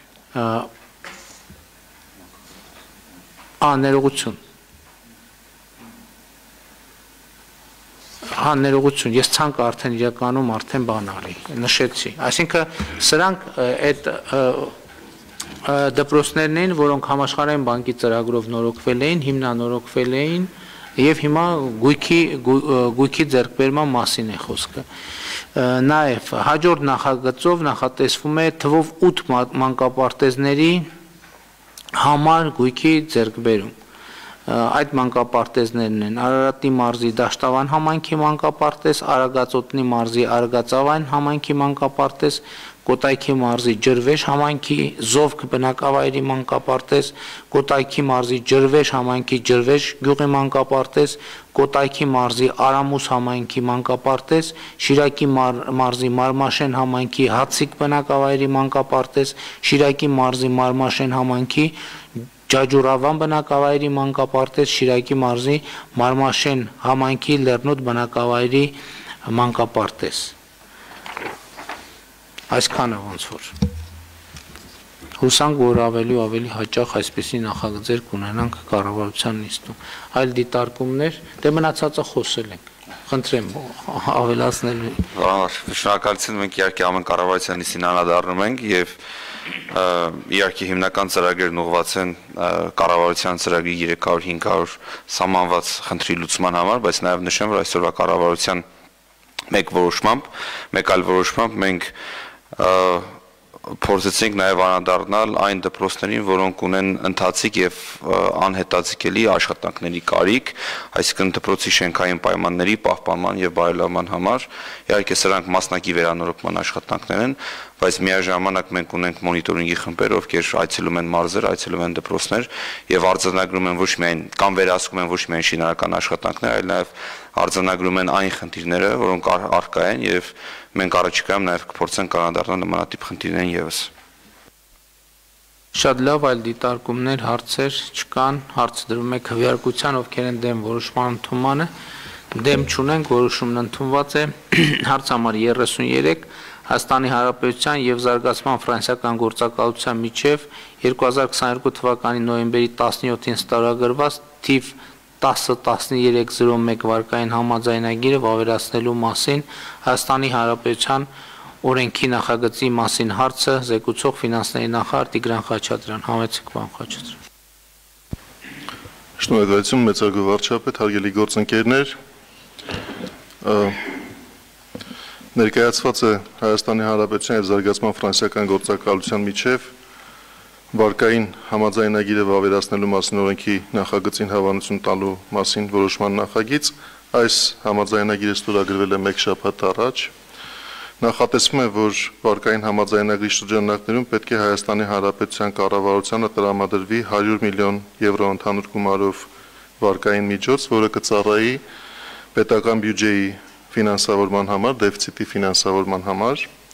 աներողություն Հա ներողություն, ես ցանկը արդեն իրականում արդեն բան արի, նշեցի։ Այսինքն սրանք այդ դպրոցներն են, որոնք համաշխարհային բանկի ծրագրով նորոգվել էին, հիմնանորոգվել էին եւ հիմա գույքի գույքի ձեռքբերման մասին է խոսքը։ Նաեւ հաջորդ նախագծով նախատեսվում է թվով ութ մանկապարտեզների համար գույքի ձեռքբերում։ Այդ մանկապարտեզներն են Արարատի մարզի Դաշտավան համայնքի մանկապարտեզ, Արագածոտնի մարզի Արագածավան համայնքի մանկապարտեզ, Կոտայքի մարզի Ջրվեժ համայնքի Զովք բնակավայրի մանկապարտեզ, Կոտայքի մարզի Ջրվեժ համայնքի Ջրվեժ գյուղի մանկապարտեզ, Կոտայքի մարզի Արամուս համայնքի մանկապարտեզ, Շիրակի մարզի Մարմաշեն համայնքի Հացիկ բնակավայրի մանկապարտեզ, Շիրակի մարզի Մարմաշեն համայնքի Ջաջուրավան բնակավայրի մանկապարտեզ, Շիրակի մարզի Մարմաշեն համայնքի Լեռնոտ բնակավայրի մանկապարտեզ։ Այսքանը ոնց որ։ Հուսանք, որ ավելի ու ավելի հաճախ այսպիսի նախագծեր կունենանք կառավարության նիստում։ Այլ դիտարկումներ, դե մնացածը խոսել ենք։ Խնդրեմ ավելացնել։ Շնորհակալություն, մենք իհարկե ամեն կառավարության նիստին անդրադառնում ենք եւ իհարկե հիմնական ծրագրերն ուղղված են կառավարության ծրագրի երեք հարյուր հինգ հարյուր սահմանված խնդրի լուծման համար, բայց նաև նշեմ, որ այսօրվա կառավարության մեկ որոշմամբ, մեկ այլ որոշմամբ մենք փորձեցինք նաև անդրադառնալ այն դպրոցներին, որոնք ունեն ընթացիկ եւ անհետաձգելի աշխատանքների կարիք, այսինքն դպրոցի շենքային պայմանների պահպանման եւ բարելավման համար։ Իհարկե սրանք մասնակի վերանորոգման աշխատանքներ են, բայց միաժամանակ մենք ունենք մոնիտորինգի խմբեր, ովքեր այցելում են մարզեր, այցելում են դպրոցներ եւ արձանագրում են ոչ միայն կամ վերահսկում են ոչ միայն շինարարական աշխատանքներ, այլ նաեւ արձանագրում են այն խնդիրները, որոնք առկա են եւ մենք առաջիկայում նաեւ կփորձենք անդրադառնալ նմանատիպ խնդիրներին եւս։ Շատ լավ, այլ դիտարկումներ, հարցեր չկան, հարց դրում է քվեարկության, ովքեր են դեմ որոշման ընդունմանը, դեմ չունենք, որոշումն ընդունված է, հարց համար երեսունյոթ Հայաստանի Հանրապետության եւ Զարգացման ֆրանսիական գործակալության միջև երկու հազար քսաներկու թվականի նոյեմբերի տասնյոթին ստորագրված թիվ տասը տասնյոթ զրո մեկ վարկային համաձայնագիրը վավերացնելու մասին Հայաստանի Հանրապետության օրենքի նախագծի մասին հարցը զեկուցող ֆինանսների նախարար Տիգրան Խաչատրյան։ Համեցեք, պարոն Խաչատրյան։ Շնորհակալություն, մեծարգո վարչապետ, հարգելի գործընկերներ։ Ներկայացված է Հայաստանի Հանրապետության եւ Զարգացման ֆրանսիական գործակալության միջև վարկային համաձայնագիրը վավերացնելու մասին օրենքի նախագծին հավանություն տալու մասին որոշման նախագիծ։ Այս համաձայնագիրը ստորագրվել է մեկ շաբաթ առաջ։ Նախատեսվում է, որ վարկային համաձայնագրի շրջանակներում պետք է Հայաստանի Հանրապետության կառավարությանը տրամադրվի հարյուր միլիոն եվրո ընդհանուր գումարով վարկային միջոց, որը կծառայի պետական բյուջեի ֆինանսավորման համար, դեֆիցիտի ֆինանսավորման համար։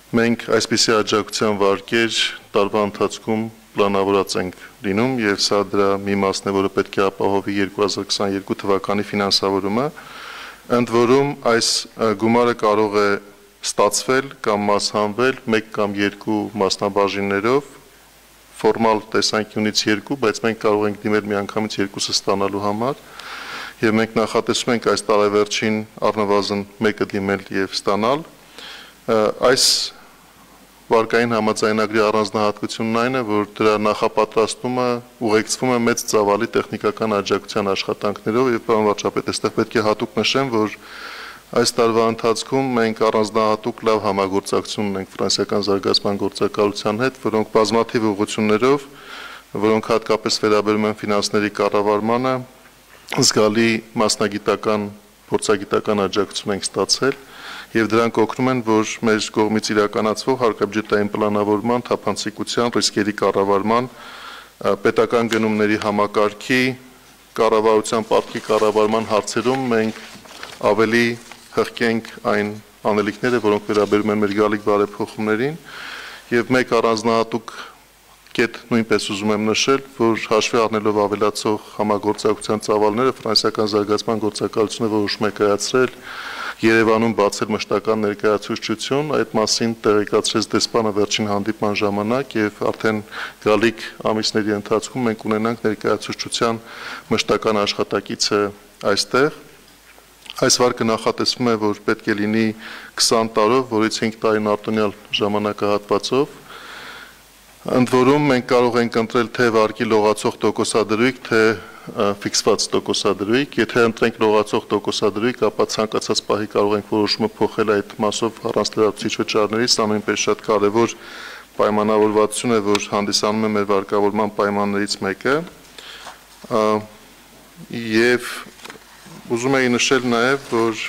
Մենք այսպիսի աջակցության վարկեր տարվա ընթացքում պլանավորած ենք լինում եւ սա դրա մի մասն է, որը պետք է ապահովի երկու հազար քսաներկու թվականի ֆինանսավորումը, ընդ որում այս գումարը կարող է ստացվել կամ մասհանվել մեկ կամ երկու մասնաբաժիններով, ֆորմալ տեսանկյունից երկու, բայց մենք կարող ենք դիմել միանգամից երկուսը ստանալու համար եւ մենք նախատեսում ենք այս տարեվերջին առնվազն մեկը դիմել եւ ստանալ։ Այս վարկային համաձայնագրի առանձնահատկությունն այն է, որ դրա նախապատրաստումը ուղեկցվում է մեծ ծավալի տեխնիկական աջակցության աշխատանքներով եւ պարոն վարչապետ, այստեղ պետք է հատուկ նշեմ, որ այս տարվա ընթացքում մենք առանձնահատուկ լավ համագործակցություն ունենք ֆրանսիական զարգացման գործակալության հետ, որոնք բազմաթիվ ուղղություններով, որոնք հատկապես վերաբերում են ֆինանսների կառավարմանը, զգալի մասնագիտական, փորձագիտական աջակցություն ենք ստացել եւ դրանք օգնում են, որ մեր կողմից իրականացվող հարկաբյուջետային պլանավորման, թափանցիկության, ռիսկերի կառավարման, պետական գնումների համակարգի, կառավարության պարտքի կառավարման հարցերում մենք ավելի հղկենք այն անելիքները, որոնք վերաբերում են մեր գալիք բարեփոխումներին եւ մեկ առանձնահատուկ կետ նույնպես ուզում եմ նշել, որ հաշվի առնելով ավելացող համագործակցության ծավալները ֆրանսիական զարգացման գործակալությունը որոշում է կայացրել Երևանում բացել մշտական ներկայացուցչություն, այդ մասին տեղեկացրեց դեսպանը վերջին հանդիպման ժամանակ եւ արդեն գալիք ամիսների ընթացքում մենք ունենանք ներկայացուցչության մշտական աշխատակիցը այստեղ։ Այս վարկը նախատեսվում է, որ պետք է լինի քսան տարով, որից հինգ տարին արտոնյալ ժամանակահատվածով։ Ընդ որում մենք կարող ենք ընտրել թե վարկի լողացող տոկոսադրույք, թե ֆիքսված տոկոսադրույք, եթե ընտրենք լողացող տոկոսադրույք, ապա ցանկացած պահի կարող ենք որոշումը փոխել այդ մասով առանց լրացուցիչ վճարների, սա նույնպես շատ կարևոր պայմանավորվածություն է, որ հանդիսանում է մեր վարկավորման պայմաններից մեկը։ Եվ ուզում եի նշել նաև, որ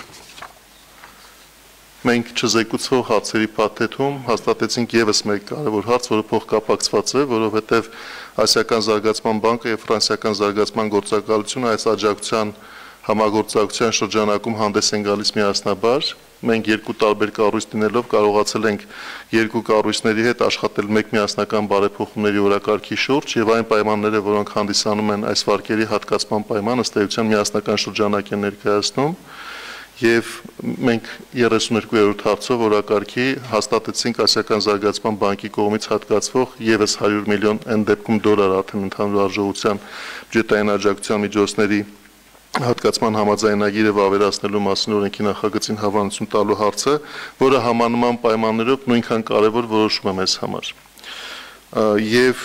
մենք չզեկուցվող հարցերի փաթեթում հաստատեցինք եւս մեկ կարևոր հարց, որը փոխկապակցված է, որովհետեւ Ասիական զարգացման բանկը եւ Ֆրանսիական զարգացման գործակալությունը այս աջակցության համագործակցության շրջանակում հանդես են գալիս միասնաբար։ Մենք երկու տարբեր կառույց դինելով կարողացել ենք երկու կառույցների հետ աշխատել մեկ միասնական բարեփոխումների օրակարգի շուրջ եւ այն պայմանները, որոնք հանդիսանում են այս վարկերի հատկացման պայմանը, ըստ էության միասնական շրջանակ են ներկայացնում։ Եվ մենք երեսուներկու հարցով օրակարգի հաստատեցինք Ասիական զարգացման բանկի կողմից հատկացվող եւս հարյուր միլիոն այն դեպքում դոլար արդեն ընդհանուր արժողության բյուջետային աջակցության միջոցների հատկացման համաձայնագիրը վավերացնելու մասին օրենքի նախագծին հավանություն տալու հարցը, որը համանման պայմաններով նույնքան կարևոր որոշում է մեզ համար։ Եվ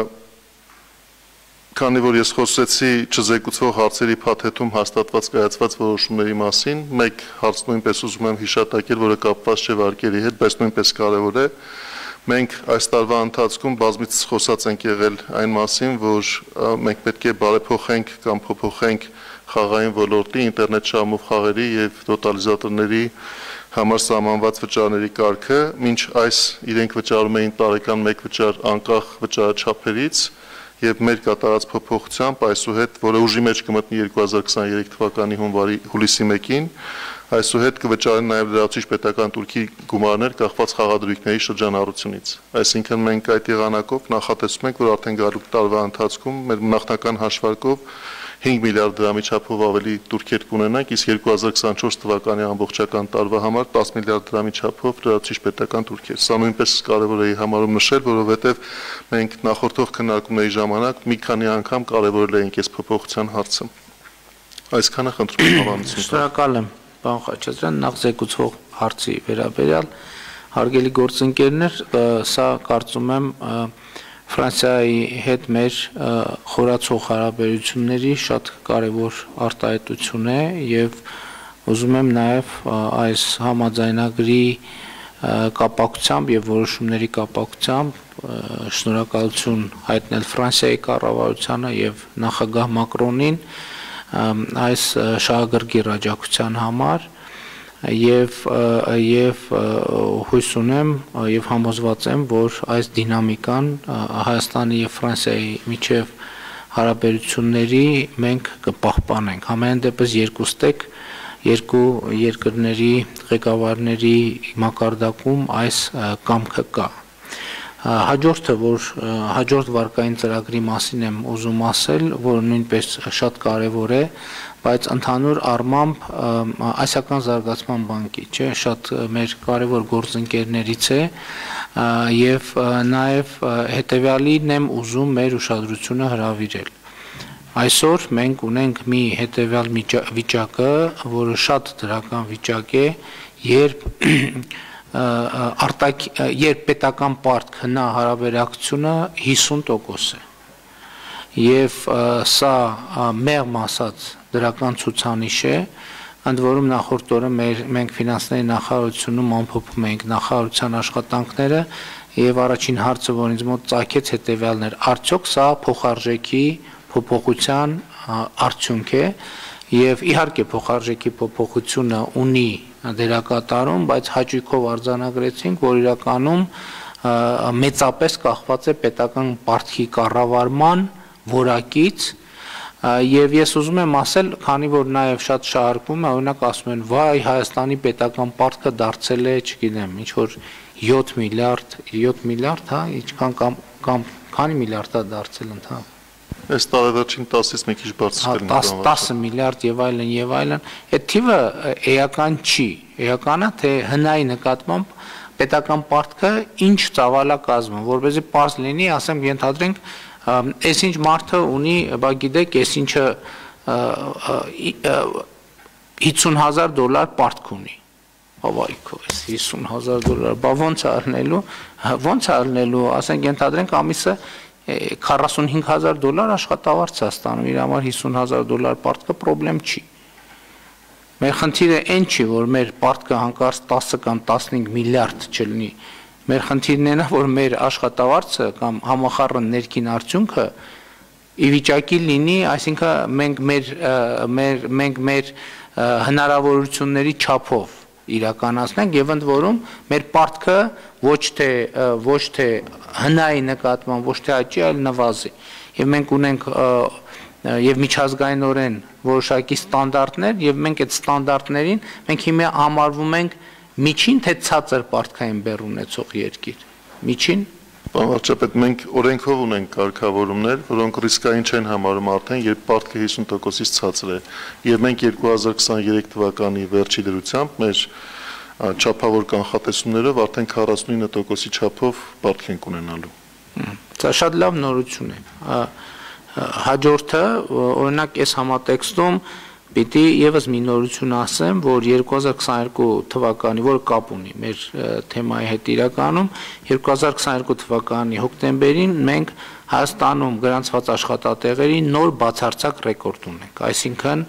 Քանի որ ես խոսեցի չզեկուցվող հարցերի փաթեթում հաստատված կայացված որոշումների մասին, մեկ հարց նույնպես ուզում եմ հիշատակել, որը կապված չէ վարկերի հետ, բայց նույնպես կարևոր է։ Մենք այս տարվա ընթացքում բազմիցս խոսած ենք եղել այն մասին, որ մենք պետք է բարեփոխենք կամ փոփոխենք խաղային ոլորտի, ինտերնետ շահումով խաղերի եւ տոտալիզատորների համար սահմանված վճարների կարգը, մինչ այս իրենք վճարում էին տարեկան մեկ վճար անկախ վճարաչափերից եւ մեր կատարած փոփոխությամբ այսուհետ, որը ուժի մեջ կմտնի երկու հազար քսաներեք թվականի հունվարի հուլիսի մեկին, այսուհետ կվճարեն նաեւ լրացուցիչ պետական турքի գումարներ կախված խաղադրույքների շրջանառությունից։ Այսինքն մենք այդ եղանակով նախատեսում ենք, որ արդեն գալուկ տարվա ընթացքում մեր նախնական հաշվարկով հինգ միլիարդ դրամի չափով ավելի турքեր կունենանք, իսկ երկու հազար քսանչորս թվականի ամբողջական տարվա համար տասը միլիարդ դրամի չափով լրացուցիչ պետական турքեր։ Սա նույնպես կարևոր է համարում նշել, որովհետև մենք նախորդող քննարկումների ժամանակ մի քանի անգամ կարևորել էինք այս փոփոխության հարցը։ Այսքանը խնդրում եմ հավանություն։ Շնորհակալ եմ, պարոն Խաչատրյան, նախ զեկուցող հարցի վերաբերյալ հարգելի գործընկերներ, սա կարծում եմ Ֆրանսիայի հետ մեր խորացող հարաբերությունների շատ կարևոր արտահայտություն է եւ ուզում եմ նաեւ այս համաձայնագրի կապակցությամբ եւ որոշումների կապակցությամբ շնորհակալություն հայտնել Ֆրանսիայի կառավարությանը եւ նախագահ Մակրոնին այս շահագրգիռ աջակցության համար եւ եւ հույս ունեմ եւ համոզված եմ, որ այս դինամիկան Հայաստանի եւ Ֆրանսիայի միջև հարաբերությունների մենք կպահպանենք։ Համենայն դեպս երկուստեք երկու երկրների ղեկավարների մակարդակում այս կամքը կա։ Հաջորդը, որ հաջորդ վարկային ծրագրի մասին եմ ուզում ասել, որ նույնպես շատ կարևոր է, բայց ընդհանուր առմամբ Ասիական զարգացման բանկի, չէ, շատ մեր կարևոր գործընկերներից է եւ նաեւ հետեւյալին եմ ուզում մեր ուշադրությունը հրավիրել։ Այսօր մենք ունենք մի հետեւյալ վիճակը, որը շատ դրական վիճակ է, երբ արտակ երբ պետական պարտք հնա հարաբերակցությունը հիսուն տոկոս է եւ սա մեղմ ասած դրական ցուցանիշ է, ընդ որում նախորդ օրը մեր մենք ֆինանսների նախարարությունում ամփոփում ենք նախարարության աշխատանքները եւ առաջին հարցը, որ ինձ մոտ ծագեց, հետեւյալն էր. արդյոք սա փոխարժեքի փոփոխության արդյունք է եւ իհարկե փոխարժեքի փոփոխությունը ունի դերակատարում, բայց հաճույքով արձանագրեցինք, որ իրականում մեծապես կախված է պետական պարտքի կառավարման որակից եւ ես ուզում եմ ասել, քանի որ նաեւ շատ շահարկվում է, օրինակ ասում են, վայ, Հայաստանի պետական պարտքը դարձել է, չգիտեմ, ինչ որ յոթ միլիարդ, յոթ միլիարդ, հա, ինչքան կամ կամ քանի միլիարդ է դարձել ընդհանուր։ Այս տարեվերջին տասից մի քիչ բարձրացել են։ տասը միլիարդ եւ այլն եւ այլն։ Այդ թիվը էական չի։ Էականը թե հնայի նկատմամբ պետական պարտքը ինչ ծավալակազմ է, որովհետեւ պարզ լինի, ասեմ, ենթադրենք, այսինչ մարդը ունի, բա գիտեք, այսինչը հիսուն հազար դոլար պարտք ունի։ Ավայքո, այս հիսուն հազար դոլար, բա ո՞նց է առնելու, ո՞նց է առնելու, ասենք, ենթադրենք ամիսը քառասունհինգ հազար դոլար աշխատավարձ է ստանում, իր համար հիսուն հազար դոլար պարտքը պրոբլեմ չի։ Մեր խնդիրը այն չի, որ մեր պարտքը հանկարծ տասը կամ տասնհինգ միլիարդ չլինի։ Մեր խնդիրն է, որ մեր աշխատավարձը կամ համախառն ներքին արդյունքը ի վիճակի լինի, այսինքն մենք մեր մեր մենք մեր հնարավորությունների չափով իրականացնենք եւ ընդ որում մեր պարտքը ոչ թե ոչ թե հնայի նկատմամբ, ոչ թե աճի, այլ նվազի։ Եվ մենք ունենք եւ միջազգայինորեն որոշակի ստանդարտներ եւ մենք այդ ստանդարտներին մենք հիմա համարվում ենք միջին թե ցածր պարտքային բեռ ունեցող երկիր։ Միջին։ Պարոն վարչապետ, մենք օրենքով ունենք կարգավորումներ, որոնք ռիսկային չեն համարում արդեն, երբ պարտքը հիսուն տոկոսից ցածր է։ Եվ մենք երկու հազար քսաներեք թվականի վերջի դրությամբ մեր չափավոր կանխատեսումներով արդեն քառասունինը տոկոսի չափով պարտք ենք ունենալու։ Սա շատ լավ նորություն է։ Հաջորդը, օրինակ, այս համատեքստում պիտի եւս մի նորություն ասեմ, որ երկու հազար քսաներկու թվականի, որը կապ ունի մեր թեմայի հետ իրականում, երկու հազար քսաներկու թվականի հոկտեմբերին մենք Հայաստանում գրանցված աշխատատեղերի նոր բացարձակ ռեկորդ ունենք, այսինքն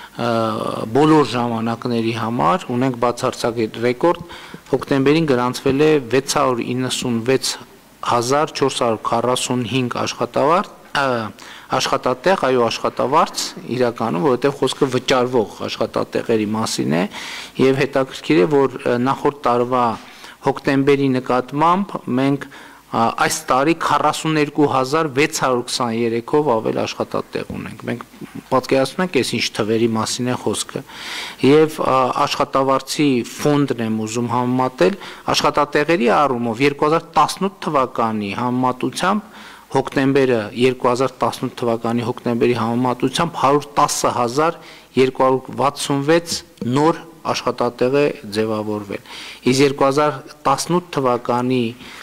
բոլոր ժամանակների համար ունենք բացարձակ ռեկորդ, հոկտեմբերին գրանցվել է վեց հարյուր իննսունվեց հազար չորս հարյուր քառասունհինգ աշխատավարձ աշխատատեղ, այո, աշխատավարձ իրականում, որովհետև խոսքը վճարվող աշխատատեղերի մասին է եւ հետաքրքիր է, որ նախորդ տարվա հոկտեմբերի նկատմամբ մենք այս տարի քառասուններկու հազար վեց հարյուր քսաներեքով ավել աշխատատեղ ունենք։ Մենք պատկերացնում ենք, այս ինչ թվերի մասին է խոսքը։ Եվ աշխատավարձի ֆոնդն եմ ուզում համեմատել աշխատատեղերի առումով երկու հազար տասնութ թվականի համեմատությամբ հոկտեմբերը երկու հազար տասնութ թվականի հոկտեմբերի համեմատությամբ հարյուր տասը հազար երկու հարյուր վաթսունվեց նոր աշխատատեղ է ձևավորվել։ Իսկ երկու հազար տասնութ թվականի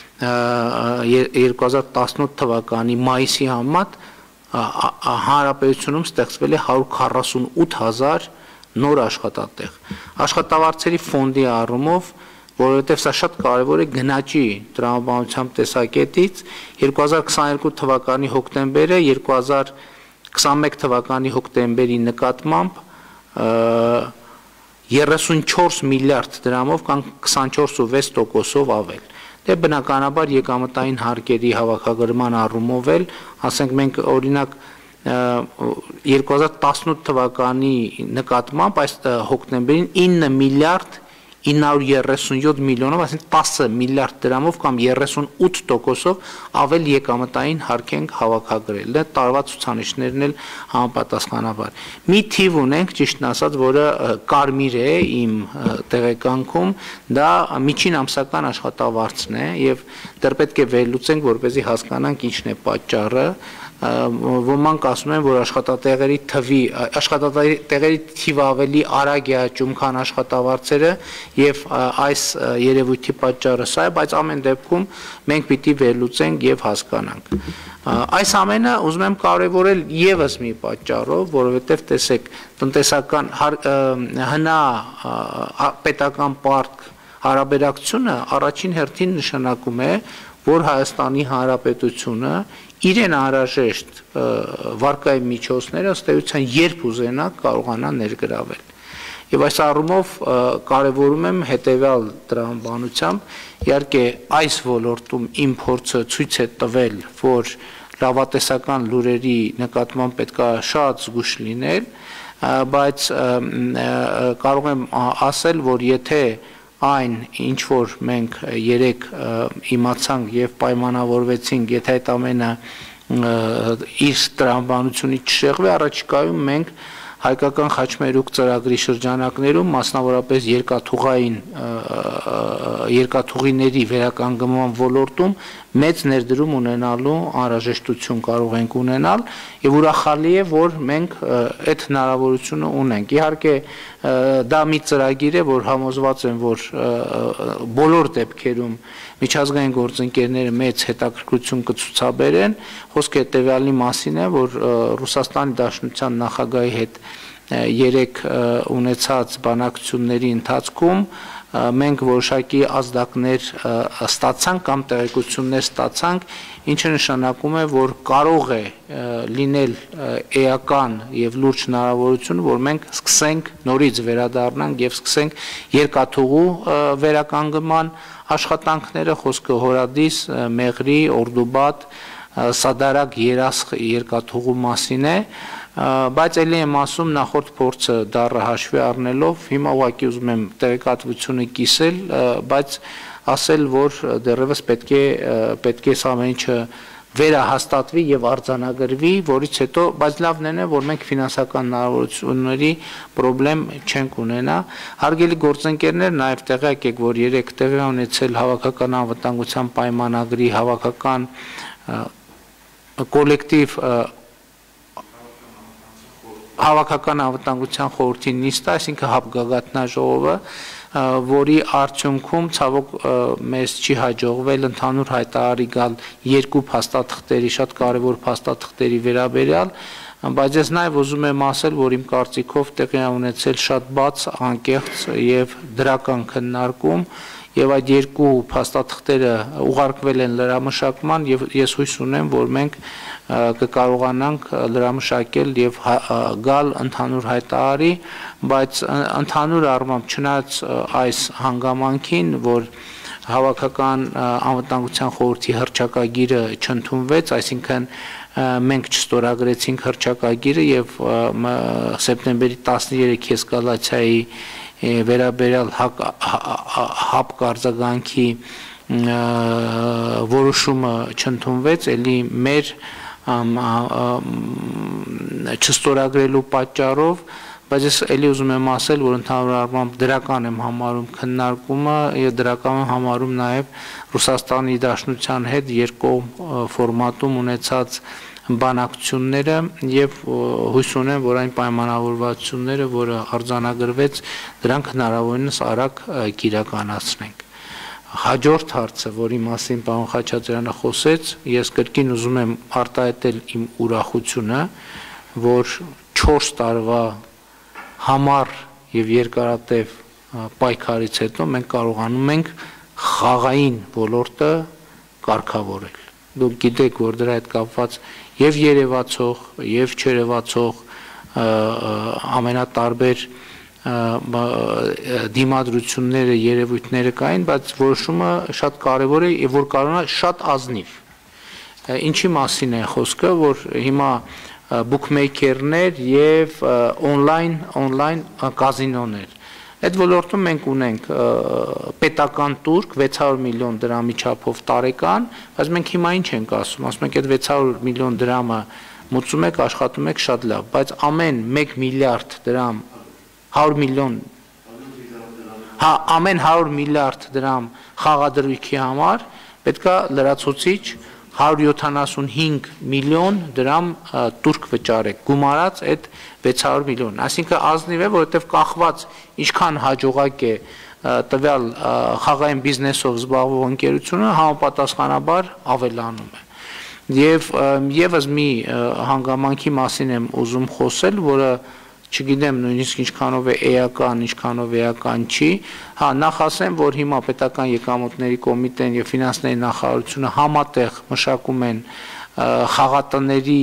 երկու հազար տասնութ թվականի մայիսի համեմատ հանրապետությունում ստեղծվել է հարյուր քառասունութ հազար նոր աշխատատեղ։ Աշխատավարձերի ֆոնդի առումով, որովհետև սա շատ կարևոր է գնաճի տրամաբանության տեսակետից, երկու հազար քսաներկու թվականի հոկտեմբերը երկու հազար քսանմեկ թվականի հոկտեմբերի նկատմամբ երեսունչորս միլիարդ դրամով կամ քսանչորս վեց տոկոսով ավել։ Դե բնականաբար եկամտային հարկերի հավաքագրման առումով էլ, ասենք մենք օրինակ երկու հազար տասնութ թվականի նկատմամբ այս հոկտեմբերին ինը միլիարդ ինը հարյուր երեսունյոթ միլիոնով, այսինքն տասը միլիարդ դրամով կամ երեսունութ տոկոսով ավել եկամտային հարկ ենք հավաքագրել։ Դա տարվա ցուցանիշներն էլ համապատասխանաբար։ Մի թիվ ունենք, ճիշտն ասած, որը կարմիր է իմ տեղեկանքում, դա միջին ամսական աշխատավարձն է եւ դեռ պետք է վերլուծենք, որպեսզի հասկանանք ինչն է պատճառը։ Ոմանք ասում են, որ աշխատատեղերի թվի, աշխատատեղերի թիվը ավելի արագ է աճում, քան աշխատավարձերը եւ այս երևույթի պատճառը սա է, բայց ամեն դեպքում մենք պիտի վերլուծենք եւ հասկանանք։ Այս ամենը ուզում եմ կարևորել եւս մի պատճառով, որովհետեւ տեսեք, տնտեսական հնա պետական պարտք հարաբերակցությունը առաջին հերթին նշանակում է, որ Հայաստանի Հանրապետությունը իրեն անհրաժեշտ վարկային միջոցները ըստ էության երբ ուզենա կարողանա ներգրավել։ Եվ այս առումով կարևորում եմ հետևյալ տրամաբանությամբ, իհարկե այս ոլորտում իմ փորձը ցույց է տվել, որ լավատեսական լուրերի նկատմամբ պետք է շատ զգույշ լինել, բայց կարող եմ ասել, որ եթե այն, ինչ որ մենք երեք իմացանք եւ պայմանավորվեցինք, եթե այդ ամենը իր տրամաբանությունից չշեղվի, առաջիկայում մենք հայկական խաչմերուկ ծրագրի շրջանակներում, մասնավորապես երկաթուղային երկաթուղիների վերականգնման ոլորտում մեծ ներդրում ունենալու անհրաժեշտություն կարող ենք ունենալ եւ ուրախալի է, որ մենք այդ հնարավորությունը ունենք։ Իհարկե դա մի ծրագիր է, որ համոզված եմ, որ բոլոր դեպքերում միջազգային գործընկերները մեծ հետաքրքրություն կցուցաբերեն։ Խոսքը հետեւյալի մասին է, որ Ռուսաստանի Դաշնության նախագահի հետ երեք ունեցած բանակցությունների ընթացքում մենք որոշակի ազդակներ ստացանք կամ տեղեկություններ ստացանք, ինչը նշանակում է, որ կարող է լինել էական եւ լուրջ հնարավորություն, որ մենք սկսենք նորից վերադառնանք եւ սկսենք երկաթուղու վերականգնման աշխատանքները, խոսքը Հորադիս, Մեղրի, Օրդուբադ, Սադարակ, Երասխ երկաթուղու մասին է, բայց ելի եմ ասում նախորդ փորձը դառը հաշվի առնելով, հիմա ուղղակի ուզում եմ տեղեկատվությունը կիսել, բայց ասել, որ դեռևս պետք է պետք է սա ամեն ինչը վերահաստատվի եւ արձանագրվի, որից հետո, բայց լավն է, որ մենք ֆինանսական հնարավորությունների խնդրեմ չենք ունենա։ Հարգելի գործընկերներ, նաեւ տեղյակ եք, որ երեք տեղի ունեցել հավաքական անվտանգության պայմանագրի հավաքական կոլեկտիվ հավաքական անվտանգության խորհրդի նիստը, այսինքն հապգագաթնաժողովը, որի արդյունքում ցավոք մեզ չի հաջողվել ընդհանուր հայտարարի գալ երկու փաստաթղթերի, շատ կարևոր փաստաթղթերի վերաբերյալ, բայց ես նաև ուզում եմ ասել, որ իմ կարծիքով տեղի է ունեցել շատ բաց, անկեղծ եւ դրական քննարկում, եւ այդ երկու փաստաթղթերը ուղարկվել են լրամշակման եւ ես հույս ունեմ, որ մենք կկարողանանք լրամշակել եւ գալ ընդհանուր հայտարարի, բայց ընդհանուր առմամբ չնայած այս հանգամանքին, որ հավաքական անվտանգության խորհրդի հռչակագիրը չընդունվեց, այսինքն մենք չստորագրեցինք հռչակագիրը եւ սեպտեմբերի տասներեքի էսկալացիայի վերաբերյալ հապ կարձագանքի որոշումը չընդունվեց, ելի մեր չստորագրելու պատճառով, բայց ես ելի ուզում եմ ասել, որ ընդհանուր առմամբ դրական եմ համարում քննարկումը եւ դրական եմ համարում նաեւ Ռուսաստանի Դաշնության հետ երկկողմ ֆորմատում ունեցած բանակցությունները եւ հույս ունեմ, որ այն պայմանավորվածությունները, որը արձանագրվեց, դրանք հնարավորինս արագ կիրականացնենք։ Հաջորդ հարցը, որի մասին պարոն Խաչատրյանը խոսեց, ես կրկին ուզում եմ արտահայտել իմ ուրախությունը, որ չորս տարվա համառ եւ երկարատև պայքարից հետո մենք կարողանում ենք խաղային ոլորտը կարգավորել։ Դուք գիտեք, որ դրա հետ կապված եւ երևացող, եւ չերևացող ամենատարբեր դիմադրությունները, երևույթները կային, բայց որոշումը շատ կարևոր է եւ որ կարողանա շատ ազնիվ։ Ինչի մասին է խոսքը, որ հիմա bookmaker-ներ եւ on-line on-line կազինոներ Այդ ոլորտում մենք ունենք պետական տուրք վեց հարյուր միլիոն դրամի չափով տարեկան, բայց մենք հիմա ինչ ենք ասում, ասում ենք այդ վեց հարյուր միլիոն դրամը մուծում եք, աշխատում եք շատ լավ, բայց ամեն մեկ միլիարդ դրամ հարյուր միլիոն հա ամեն հարյուր միլիարդ դրամ խաղադրույքի համար պետք է լրացուցիչ հարյուր յոթանասունհինգ միլիոն դրամ տուրք վճարեք, գումարած այդ վեց հարյուր միլիոն, այսինքն ազնիվ է, որովհետև կախված ինչքան հաջողակ է տվյալ խաղային բիզնեսով զբաղվող ընկերությունը համապատասխանաբար ավելանում է։ Եվ եւս մի հանգամանքի մասին եմ ուզում խոսել, որը չգիտեմ նույնիսկ ինչքանով է էական, ինչքանով էական չի, հա նախ ասեմ, որ հիմա պետական եկամուտների կոմիտեն եւ ֆինանսների նախարարությունը համատեղ մշակում են խաղատների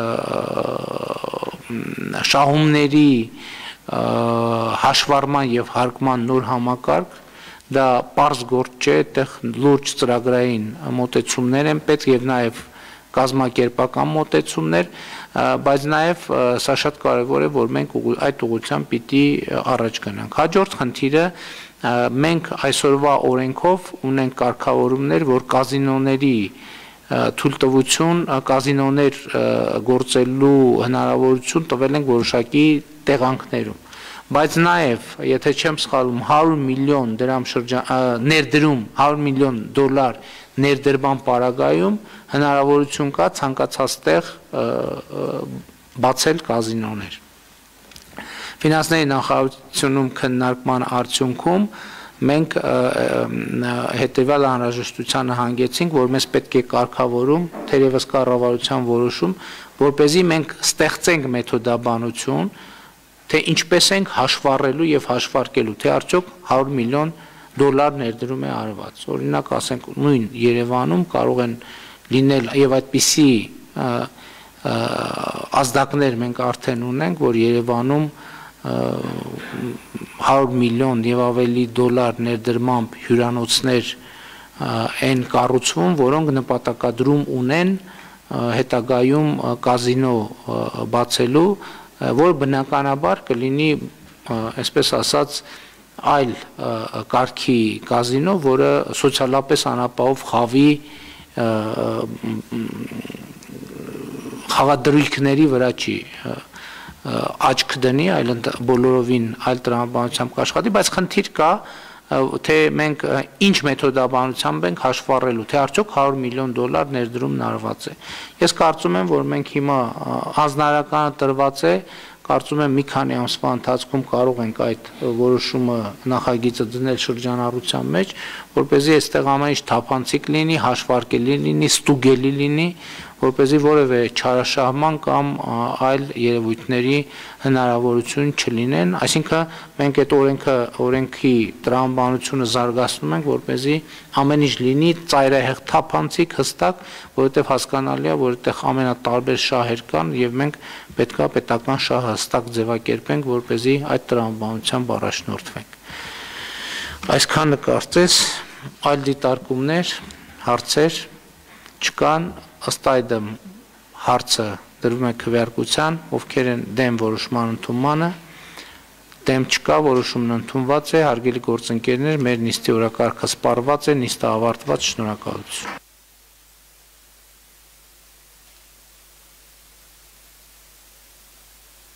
շահումների հաշվառման եւ հարկման նոր համակարգ, դա պարզ գործ չէ, այդտեղ լուրջ ծրագրային մոտեցումներ են պետք եւ նաեւ կազմակերպական մոտեցումներ, բայց նաև սա շատ կարևոր է, որ մենք այդ ուղղությամբ պիտի առաջ գնանք։ Հաջորդ խնդիրը մենք այսօրվա օրենքով ունենք կարգավորումներ, որ կազինոների թույլտվություն, կազինոներ գործելու հնարավորություն տվել ենք որոշակի տեղանքներում։ Բայց նաև, եթե չեմ սխալվում, հարյուր միլիոն դրամ ներդրում, հարյուր միլիոն դոլար ներդրման պարագայում հնարավորություն կա ցանկացած տեղ բացել կազինոներ։ Ֆինանսների նախարարությունում քննարկման արդյունքում մենք հետևյալ անհրաժեշտությանը հանգեցինք, որ մեզ պետք է կարգավորում, թերևս կառավարության որոշում, որպեսզի մենք ստեղծենք մեթոդաբանություն, թե ինչպես ենք հաշվառելու եւ հաշվարկելու, թե արդյոք հարյուր միլիոն դոլար ներդրում է արված։ Օրինակ ասենք նույն Երևանում կարող են լինել եւ այդպիսի ազդակներ մենք արդեն ունենք, որ Երևանում հարյուր միլիոն եւ ավելի դոլար ներդրմամբ հյուրանոցներ են կառուցվում, որոնք նպատակադրում ունեն հետագայում կազինո բացելու, որ բնականաբար կլինի, այսպես ասած, այլ կարգի կազինո, որը սոցիալապես անապահով խավի խաղադրույքների վրա չի աչք դնի, այլ բոլորովին այլ տրամաբանությամբ կաշխատի, բայց խնդիր կա, թե մենք ինչ մեթոդաբանությամբ ենք հաշվառելու, թե արդյոք հարյուր միլիոն դոլար ներդրումն արված է։ Ես կարծում եմ, որ մենք հիմա հանձնարարականը տրված է, կարծում եմ մի քանի ամսվա ընթացքում կարող ենք այդ որոշումը նախագիծը դնել շրջանառության մեջ, որպեսզի այստեղ ամեն ինչ թափանցիկ լինի, հաշվարկելի լինի, ստուգելի լինի, որպեսզի որևէ չարաշահման կամ այլ երևույթների հնարավորություն չլինեն, այսինքն մենք այդ օրենքը օրենքի տրամաբանությունը զարգացնում ենք, որպեսզի ամեն ինչ լինի ծայրահեղ թափանցիկ, հստակ, որովհետև հասկանալի է, որ այդտեղ ամենատարբեր շահեր կան եւ մենք պետքա պետական շահը հստակ ձևակերպենք, որպեսզի այդ տրամաբանությամբ առաջնորդվենք։ Այսքանը կարծես այլ դիտարկումներ, հարցեր չկան, ըստ այդմ հարցը դրվում է քվեարկության, ովքեր են դեմ որոշման ընդունմանը, դեմ չկա, որոշումն ընդունված է, հարգելի գործընկերներ, մեր նիստի օրակարգը սպառված է, նիստը ավարտված, շնորհակալություն։